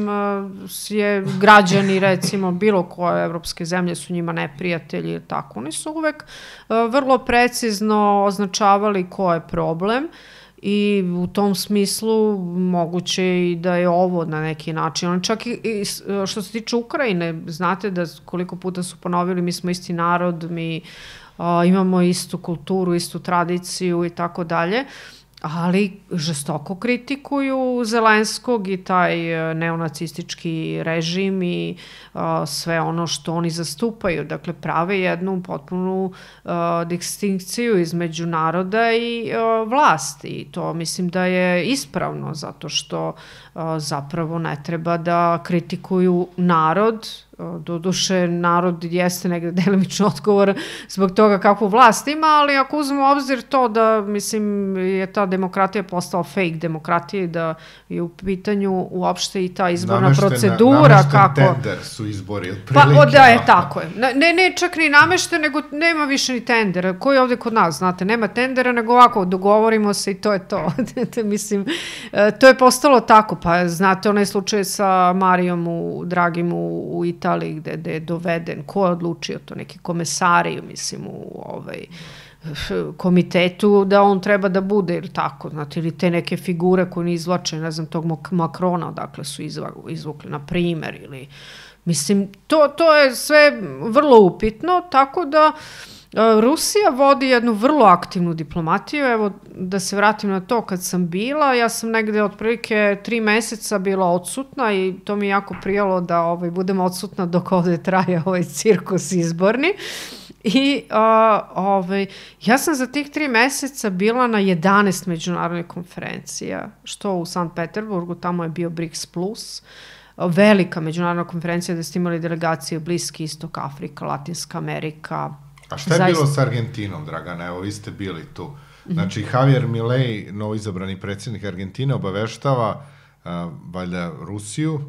građani, recimo, bilo koje evropske zemlje su njima neprijatelji ili tako. Oni su uvek vrlo precizno označavali ko je problem i u tom smislu moguće i da je ovo na neki način. Oni čak i što se tiče Ukrajine, znate da koliko puta su ponovili, mi smo isti narod, mi imamo istu kulturu, istu tradiciju i tako dalje, ali žestoko kritikuju Zelenskog i taj neonacistički režim i sve ono što oni zastupaju. Dakle, prave jednu potpunu distinkciju između naroda i vlasti. I to mislim da je ispravno, zato što zapravo ne treba da kritikuju narod. Doduše, narod jeste negde delimično odgovor zbog toga kakvu vlast ima, ali ako uzmemo u obzir to da, mislim, je ta demokratija postala fake demokratija i da je u pitanju uopšte i ta izborna procedura. Namešten tender su izbori, otprilike. Pa, da je, tako je. Ne čak ni namešten, nego nema više ni tendera. Koji je ovde kod nas, znate, nema tendera, nego ovako, dogovorimo se i to je to. Mislim, to je postalo tako, pa znate, onaj slučaj sa Marijom Dragim u Italiji, gde je doveden, ko je odlučio to, neki komesari, mislim, u komitetu, da on treba da bude, ili tako, znate, ili te neke figure koje ne izvlače, ne znam, tog Makrona, dakle su izvukli, na primer, ili, mislim, to je sve vrlo upitno, tako da Rusija vodi jednu vrlo aktivnu diplomatiju. Evo, da se vratim na to, kad sam bila, ja sam negde otprilike 3 meseca bila odsutna i to mi je jako prijalo da budem odsutna dok ovde traje ovaj cirkus izborni. I ja sam za tih 3 meseca bila na 11 međunarodnih konferencija, što u Sankt Peterburgu, tamo je bio BRICS Plus, velika međunarodna konferencija gde ste imali delegacije Bliski istok, Afrika, Latinska Amerika. A šta je bilo sa Argentinom, Dragana? Evo, vi ste bili tu. Znači, Javier Milei, novoizabrani predsjednik Argentine, obaveštava valjda Rusiju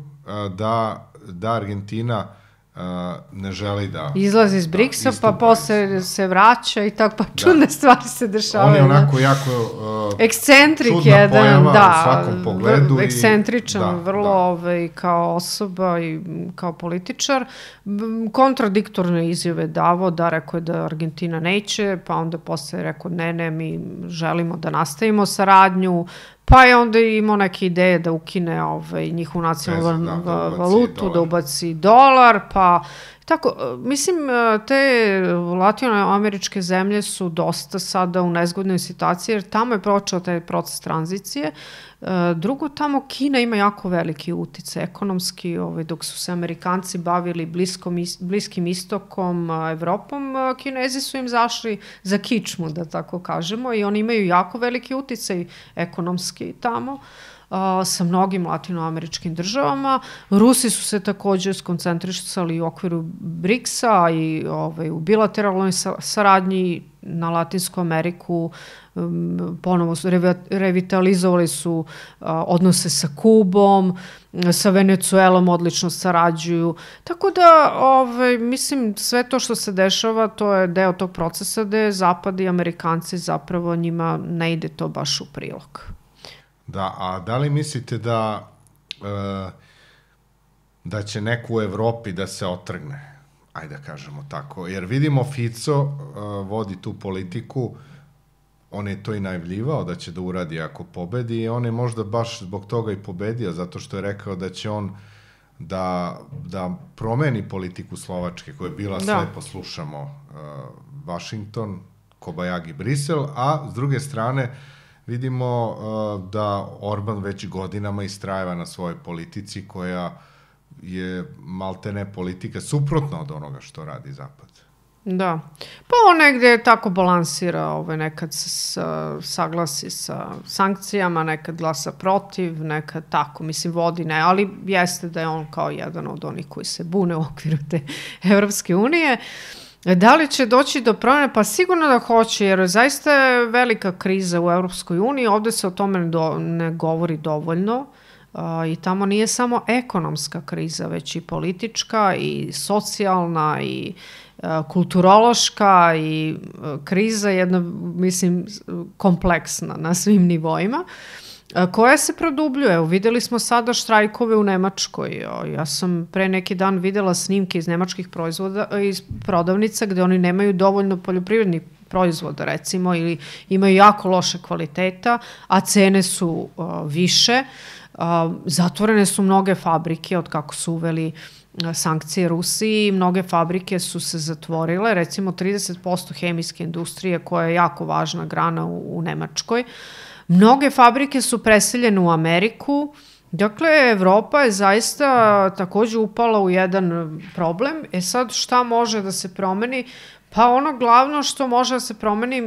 da Argentina ne želi da izlazi iz BRICS-a, pa posle se vraća i tako, pa čudne stvari se dešavaju. On je onako jako ekscentrik jedan, u svakom pogledu. Ekscentričan, vrlo kao osoba i kao političar. Kontradiktorne izjave davo, da rekao je da Argentina neće, pa onda posle rekao ne, mi želimo da nastavimo saradnju, pa je onda imao neke ideje da ukine njihovu nacionalnu valutu, da ubaci dolar, pa Tako, mislim, te latinoameričke zemlje su dosta sada u nezgodnoj situaciji, jer tamo je počeo taj proces tranzicije. Drugo, tamo Kina ima jako veliki uticaj ekonomski, dok su se Amerikanci bavili Bliskim istokom, Evropom, Kinezi su im zašli za kičmu, da tako kažemo, i oni imaju jako veliki uticaj ekonomski tamo, sa mnogim latinoameričkim državama. Rusi su se takođe skoncentrisali u okviru BRICS-a i u bilateralnoj saradnji na Latinsku Ameriku, ponovo su revitalizovali su odnose sa Kubom, sa Venecuelom odlično sarađuju. Tako da, mislim, sve to što se dešava, to je deo tog procesa gde Zapad i Amerikanci zapravo njima ne ide to baš u prilog. Da, a da li mislite da će neko u Evropi da se otrgne? Ajde da kažemo tako. Jer vidimo Fico vodi tu politiku, on je to i najavljivao da će da uradi ako pobedi i on je možda baš zbog toga i pobedio, zato što je rekao da će on da promeni politiku Slovačke, koja je bila sve poslušamo Vašington, Kobajagi, Brisel, a s druge strane vidimo da Orban već godinama istrajeva na svojoj politici koja je maltene politika suprotna od onoga što radi Zapad. Da. Pa on negde tako balansira, nekad se saglasi sa sankcijama, nekad glasa protiv, nekad tako, mislim, vodi ne, ali jeste da je on kao jedan od onih koji se bune u okviru te Evropske unije. Da li će doći do promene? Pa sigurno da hoće, jer zaista je velika kriza u Evropskoj uniji, ovde se o tome ne govori dovoljno i tamo nije samo ekonomska kriza, već i politička i socijalna i kulturološka i kriza jedna, mislim, kompleksna na svim nivoima, koja se produbljuje. Evo, videli smo sada štrajkove u Nemačkoj. Ja sam pre neki dan videla snimke iz nemačkih proizvoda, iz prodavnica gde oni nemaju dovoljno poljoprivrednih proizvoda, recimo, ili imaju jako loše kvaliteta, a cene su više. Zatvorene su mnoge fabrike od kako su uveli sankcije Rusiji, mnoge fabrike su se zatvorile, recimo 30% hemijske industrije koja je jako važna grana u Nemačkoj. Mnoge fabrike su preseljene u Ameriku, dakle Evropa je zaista takođe upala u jedan problem. Sad šta može da se promeni? Pa ono glavno što može da se promeni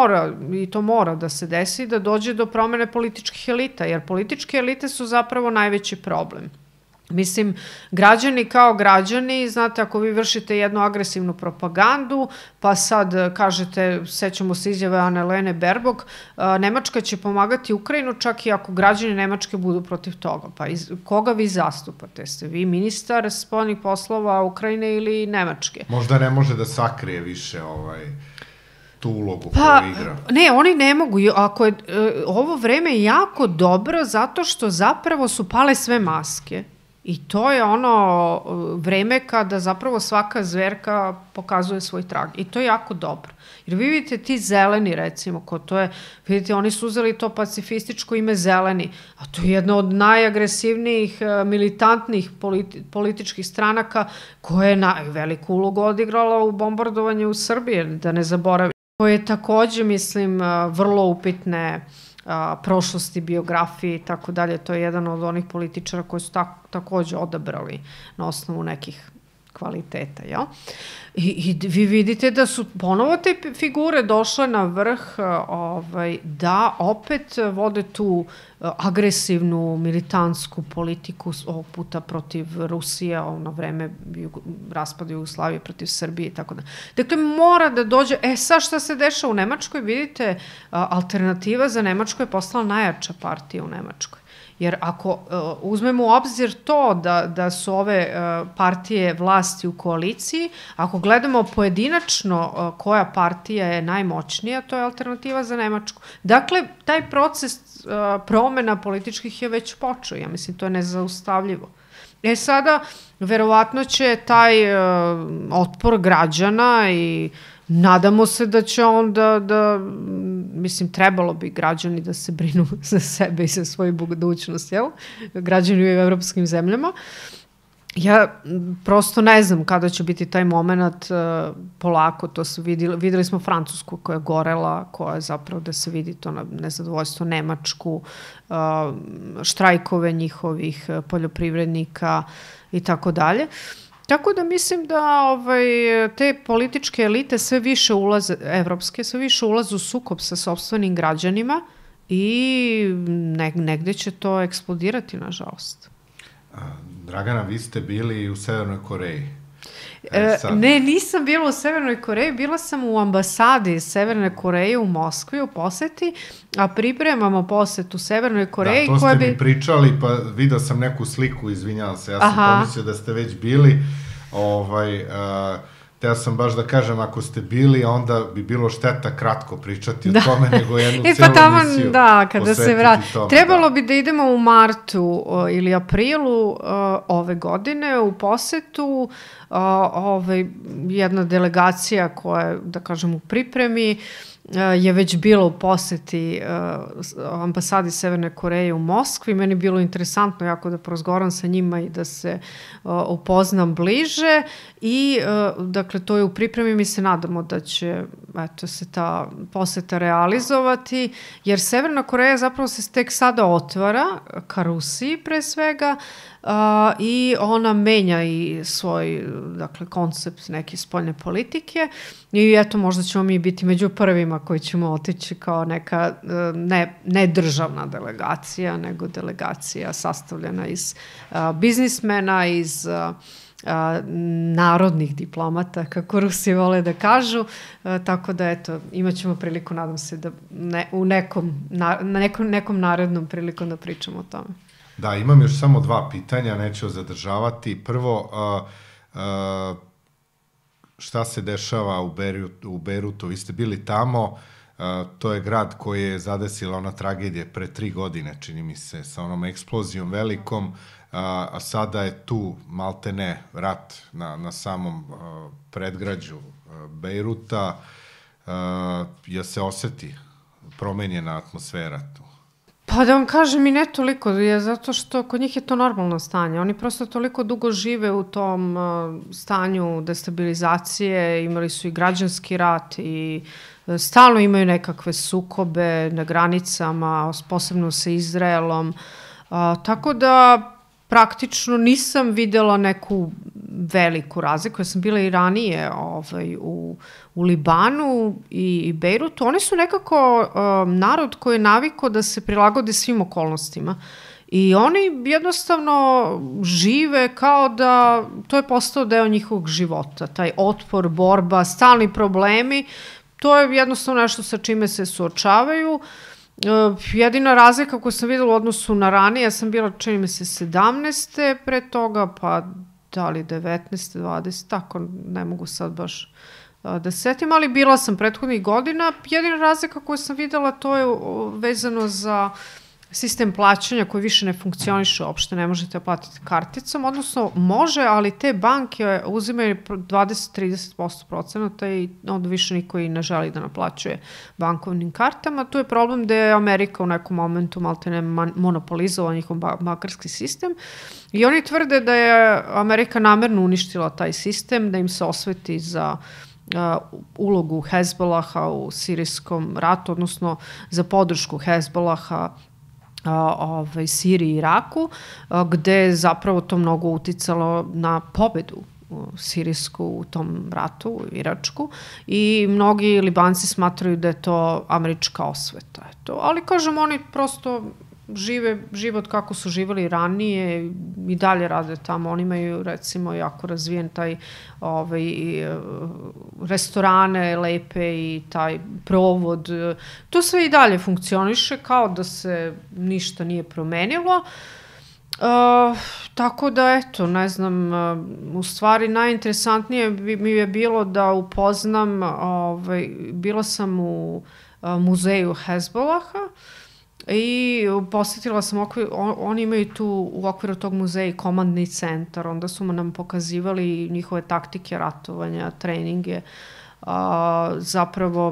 mora da se desi, da dođe do promene političkih elita, jer političke elite su zapravo najveći problem. Mislim, građani kao građani, znate, ako vi vršite jednu agresivnu propagandu, pa sad kažete, sećamo se izjave Annalene Baerbock, Nemačka će pomagati Ukrajinu čak i ako građani Nemačke budu protiv toga. Pa koga vi zastupate? Ste vi ministar spoljnih poslova Ukrajine ili Nemačke? Možda ne može da sakrije više tu ulogu koju igra. Ne, oni ne mogu. Ako je ovo vreme jako dobro, zato što zapravo su pale sve maske. I to je ono vreme kada zapravo svaka zverka pokazuje svoj trag. I to je jako dobro. Jer vi vidite ti zeleni, recimo, vidite, oni su uzeli to pacifističko ime zeleni, a to je jedna od najagresivnijih, militantnih političkih stranaka koja je veliku ulogu odigrala u bombardovanju u Srbiji, da ne zaboravim. To je takođe, mislim, vrlo upitne prošlosti, biografije i tako dalje. To je jedan od onih političara koji su takođe odabrali na osnovu nekih kvaliteta, jel? I vi vidite da su ponovo te figure došle na vrh da opet vode tu agresivnu militantsku politiku, ovog puta protiv Rusije, na vreme raspada Jugoslavije, protiv Srbije i tako da. Dakle, mora da dođe, sad šta se dešava u Nemačkoj, vidite, alternativa za Nemačku je postala najjača partija u Nemačkoj. Jer ako uzmemo u obzir to da su ove partije vlasti u koaliciji, ako gledamo pojedinačno koja partija je najmoćnija, to je alternativa za Nemačku. Dakle, taj proces promena političkih je već počeo. Ja mislim, to je nezaustavljivo. Sada, verovatno će taj otpor građana i nadamo se da će onda mislim, trebalo bi građani da se brinu za sebe i za svoju budućnost, jel? Građani u evropskim zemljama. Ja prosto ne znam kada će biti taj moment, polako, to su videli smo Francusku koja je gorela, koja je zapravo da se vidi to nezadovoljstvo, Nemačku, štrajkove njihovih poljoprivrednika i tako dalje. Tako da mislim da te političke elite sve više ulaze, evropske, sve više ulaze u sukob sa sopstvenim građanima i negde će to eksplodirati, nažalost. Dragana, vi ste bili u Severnoj Koreji. Ne, nisam bila u Severnoj Koreji, bila sam u ambasadi Severne Koreje u Moskvi u poseti, a pripremamo posetu Severnoj Koreji. Da, to ste mi pričali, pa vidio sam neku sliku, izvinjavam se, ja sam pomislio da ste već bili, teo sam baš da kažem, ako ste bili, onda bi bilo šteta kratko pričati o tome, nego jednu celu emisiju posvetiti tome. Trebalo bi da idemo u martu ili aprilu ove godine u posetu, jedna delegacija koja je, da kažem, u pripremi, je već bila u poseti ambasadi Severne Koreje u Moskvi. Meni je bilo interesantno jako da prozgoram sa njima i da se upoznam bliže i dakle to je u pripremi, mi se nadamo da će se ta poseta realizovati, jer Severna Koreja zapravo se tek sada otvara ka Rusiji pre svega, i ona menja i svoj, dakle, koncept neke spoljne politike i eto, možda ćemo mi biti među prvima koji ćemo otići kao neka ne državna delegacija, nego delegacija sastavljena iz biznismena, iz narodnih diplomata, kako Rusi vole da kažu, tako da eto, imat ćemo priliku, nadam se, da u nekom narednom prilikom da pričamo o tome. Da, imam još samo 2 pitanja, neću zadržavati. Prvo, šta se dešava u Bejrutu? Vi ste bili tamo, to je grad koji je zadesila ona tragedija pre 3 godine, čini mi se, sa onom eksplozijom velikom, a sada je tu maltene rat na samom predgrađu Bejruta. Ja se oseti promenjena atmosfera tu? Pa da vam kažem i ne toliko, zato što kod njih je to normalno stanje. Oni prosto toliko dugo žive u tom stanju destabilizacije, imali su i građanski rat i stalno imaju nekakve sukobe na granicama, posebno sa Izraelom. Tako da praktično nisam videla neku veliku razliku. Ja sam bila i ranije u Libanu i Bejrutu. Oni su nekako narod koji je navikao da se prilagode svim okolnostima. I oni jednostavno žive kao da to je postao deo njihovog života. Taj otpor, borba, stalni problemi, to je jednostavno nešto sa čime se suočavaju. Jedina razlika koju sam videla u odnosu na ranije, ja sam bila, čini mi se, 17. pre toga, pa da li 19. 20. tako, ne mogu sad baš da se setim, ali bila sam prethodnih godina. Jedina razlika koju sam videla, to je vezano za sistem plaćanja koji više ne funkcioniše uopšte, ne možete platiti karticom, odnosno može, ali te banke uzimaju 20-30% procenata i onda više niko i ne želi da naplaćuje bankovnim kartama. Tu je problem da je Amerika u nekom momentu maltene monopolizovala njihov bankarski sistem i oni tvrde da je Amerika namerno uništila taj sistem, da im se osveti za ulogu Hezbolaha u sirijskom ratu, odnosno za podršku Hezbolaha Siriji i Iraku, gde je zapravo to mnogo uticalo na pobedu sirijsku u tom ratu, iračku, i mnogi Libanci smatraju da je to američka osveta. Ali, kažem, oni prosto žive život kako su živali ranije i dalje rade tamo. Oni imaju, recimo, jako razvijen taj restorane lepe i taj provod. To sve i dalje funkcioniše kao da se ništa nije promenilo. Tako da, eto, ne znam, u stvari najinteresantnije mi je bilo da upoznam, bila sam u muzeju Hezbolaha i posetila sam, oni imaju tu u okviru tog muzeja i komandni centar, onda su nam pokazivali njihove taktike ratovanja, treninge, zapravo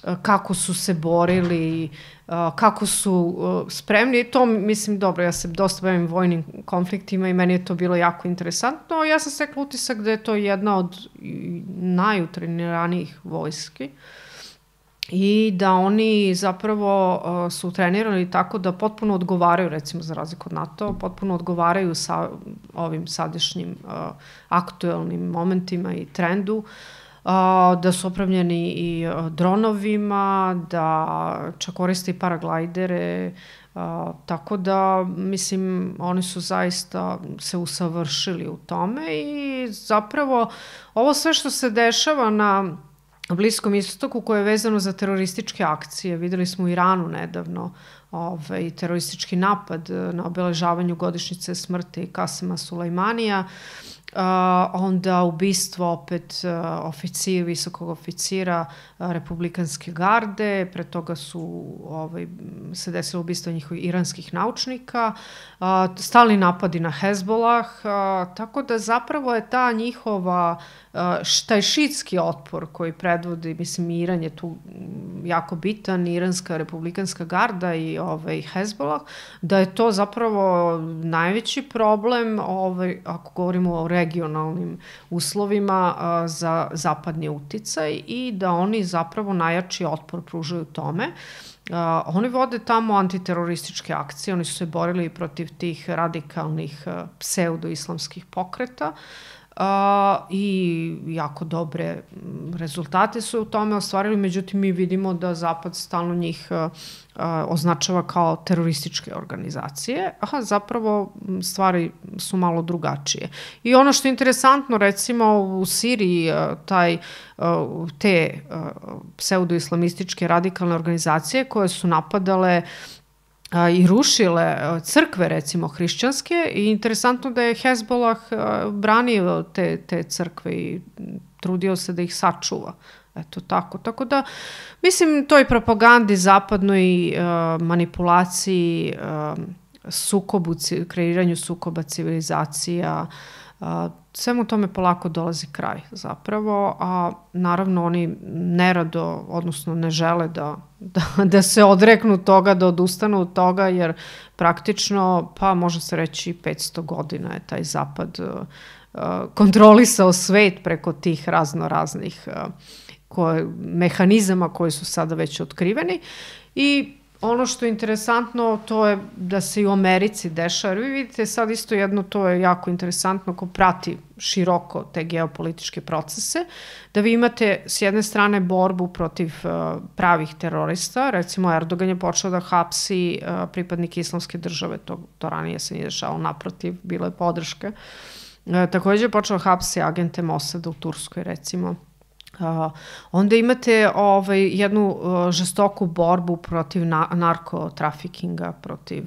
kako su se borili, kako su spremni. I to, mislim, dobro, ja se dosta bavim vojnim konfliktima i meni je to bilo jako interesantno. Ja sam stekla utisak da je to jedna od najutreniranijih vojski i da oni zapravo su trenirani tako da potpuno odgovaraju, recimo za razliku od NATO, potpuno odgovaraju sa ovim sadašnjim aktuelnim momentima i trendu, da su opremljeni i dronovima, da čak koriste i paraglajdere, tako da, mislim, oni su zaista se usavršili u tome i zapravo ovo sve što se dešava na Bliskom istoku koje je vezano za terorističke akcije. Videli smo u Iranu nedavno teroristički napad na obeležavanju godišnjice smrti Kasema Sulejmanija, onda ubistvo opet visokog oficira Republikanske garde, pre toga se desilo ubistvo njihovih iranskih naučnika, stalni napadi na Hezbolah, tako da zapravo je ta njihova, taj šiitski otpor koji predvodi, mislim, Iran je tu jako bitan, iranska republikanska garda i Hezbolah, da je to zapravo najveći problem, ako govorimo o regionalnim uslovima za zapadni uticaj i da oni zapravo najjači otpor pružaju tome. Oni vode tamo antiterorističke akcije, oni su se borili protiv tih radikalnih pseudo-islamskih pokreta i jako dobre rezultate su u tome ostvarili, međutim mi vidimo da Zapad stalno njih označava kao terorističke organizacije, a zapravo stvari su malo drugačije. I ono što je interesantno, recimo u Siriji te pseudo-islamističke radikalne organizacije koje su napadale i rušile crkve, recimo, hrišćanske, i interesantno da je Hezbolah branio te crkve i trudio se da ih sačuva. Eto tako. Tako da, mislim, toj propagandi zapadnoj, manipulaciji, kreiranju sukoba civilizacija, svemu tome polako dolazi kraj zapravo, a naravno oni nerado, odnosno ne žele da se odreknu toga, da odustanu od toga, jer praktično, pa može se reći 500 godina je taj Zapad kontrolisao svet preko tih raznih mehanizama koji su sada već otkriveni. I ono što je interesantno, to je da se i u Americi dešava, jer vi vidite sad isto jedno, to je jako interesantno ko prati široko te geopolitičke procese, da vi imate s jedne strane borbu protiv pravih terorista, recimo Erdogan je počeo da hapsi pripadnike Islamske države, to ranije se nije dešavalo, naprotiv, bilo je podrške. Takođe je počeo hapsi agente Mossada u Turskoj, recimo. Onda imate jednu žestoku borbu protiv narkotrafikinga, protiv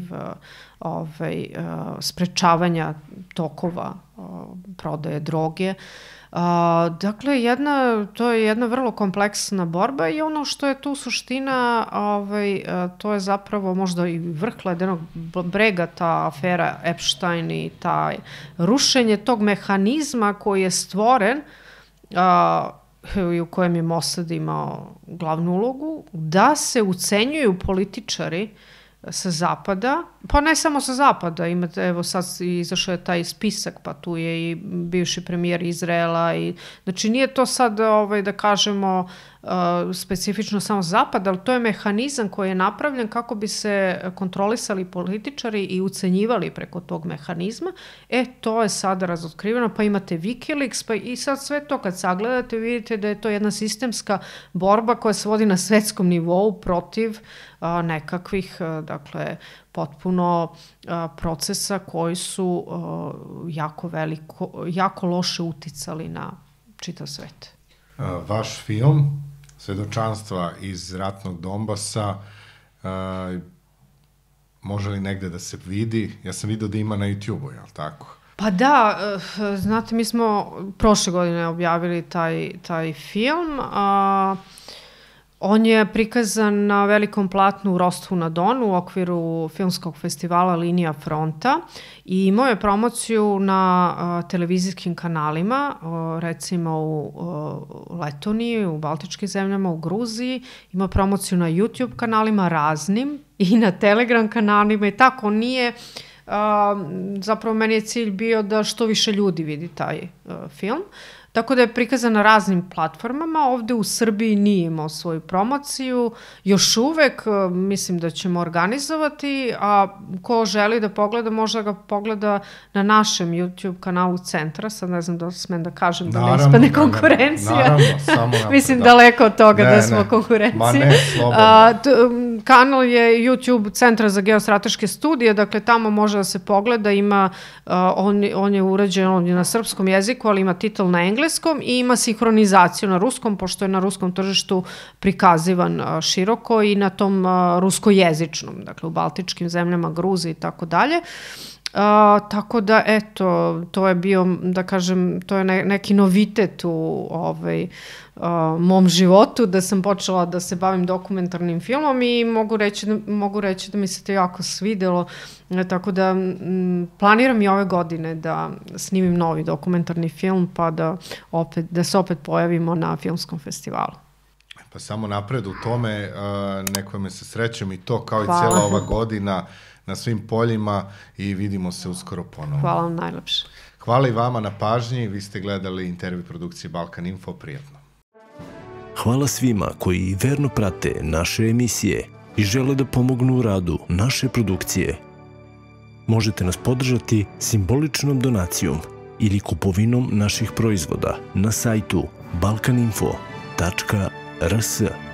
sprečavanja tokova prodaje droge. Dakle, to je jedna vrlo kompleksna borba i ono što je tu suština, to je zapravo možda i vrh ledenog brega, ta afera Epstein i taj rušenje tog mehanizma koji je stvoren i u kojem je Mossad imao glavnu ulogu, da se ucenjuju političari sa zapada, pa ne samo sa zapada, imate, evo sad izašao je taj spisak, pa tu je i bivši premijer Izraela, znači nije to sad, da kažemo, specifično samo zapad, ali to je mehanizam koji je napravljen kako bi se kontrolisali političari i ucenjivali preko tog mehanizma. To je sada razotkriveno, pa imate Wikileaks, pa i sad sve to kad sagledate vidite da je to jedna sistemska borba koja se vodi na svetskom nivou protiv nekakvih, dakle, potpuno procesa koji su jako loše uticali na čitav svet. Vaš film Svedočanstva iz ratnog Donbasa, može li negde da se vidi? Ja sam vidio da ima na YouTube-u, je li tako? Pa da, znate, mi smo prošle godine objavili taj film. On je prikazan na velikom platnu u Rostvu na Donu u okviru filmskog festivala Linija fronta i imao je promociju na televizijskim kanalima, recimo u Letoniji, u Baltičkim zemljama, u Gruziji, ima promociju na YouTube kanalima raznim i na Telegram kanalima i tako. Nije, zapravo meni je cilj bio da što više ljudi vidi taj film. Tako da je prikazan na raznim platformama. Ovde u Srbiji nije imao svoju promociju. Još uvek mislim da ćemo organizovati, a ko želi da pogleda, može da ga pogleda na našem YouTube kanalu Centra. Sad ne znam da smem da kažem da ne ispadne konkurencija. Naravno, samo napred. Mislim daleko od toga da smo konkurencija. Ma ne, slobodno. Kanal je YouTube Centra za geostrateške studije, dakle tamo može da se pogleda, ima, on je urađen, on je na srpskom jeziku, ali ima titel na engleskom i ima sinhronizaciju na ruskom, pošto je na ruskom tržištu prikazivan široko i na tom ruskojezičnom, dakle u Baltičkim zemljama, Gruziji i tako dalje. Tako da, eto, to je bio, da kažem, to je neki novitet u mom životu, da sam počela da se bavim dokumentarnim filmom i mogu reći da mi se to jako svidelo, tako da planiram i ove godine da snimim novi dokumentarni film, pa da se opet pojavimo na filmskom festivalu. Pa samo napred u tome, nekome se srećem i to kao i cijela ova godina na svim poljima i vidimo se uskoro ponovo. Hvala vam najlepše. Hvala i vama na pažnji, vi ste gledali intervju produkcije Balkan Info, prijatno. Hvala svima koji verno prate naše emisije i žele da pomognu u radu naše produkcije. Možete nas podržati simboličnom donacijom ili kupovinom naših proizvoda na sajtu balkaninfo.rs.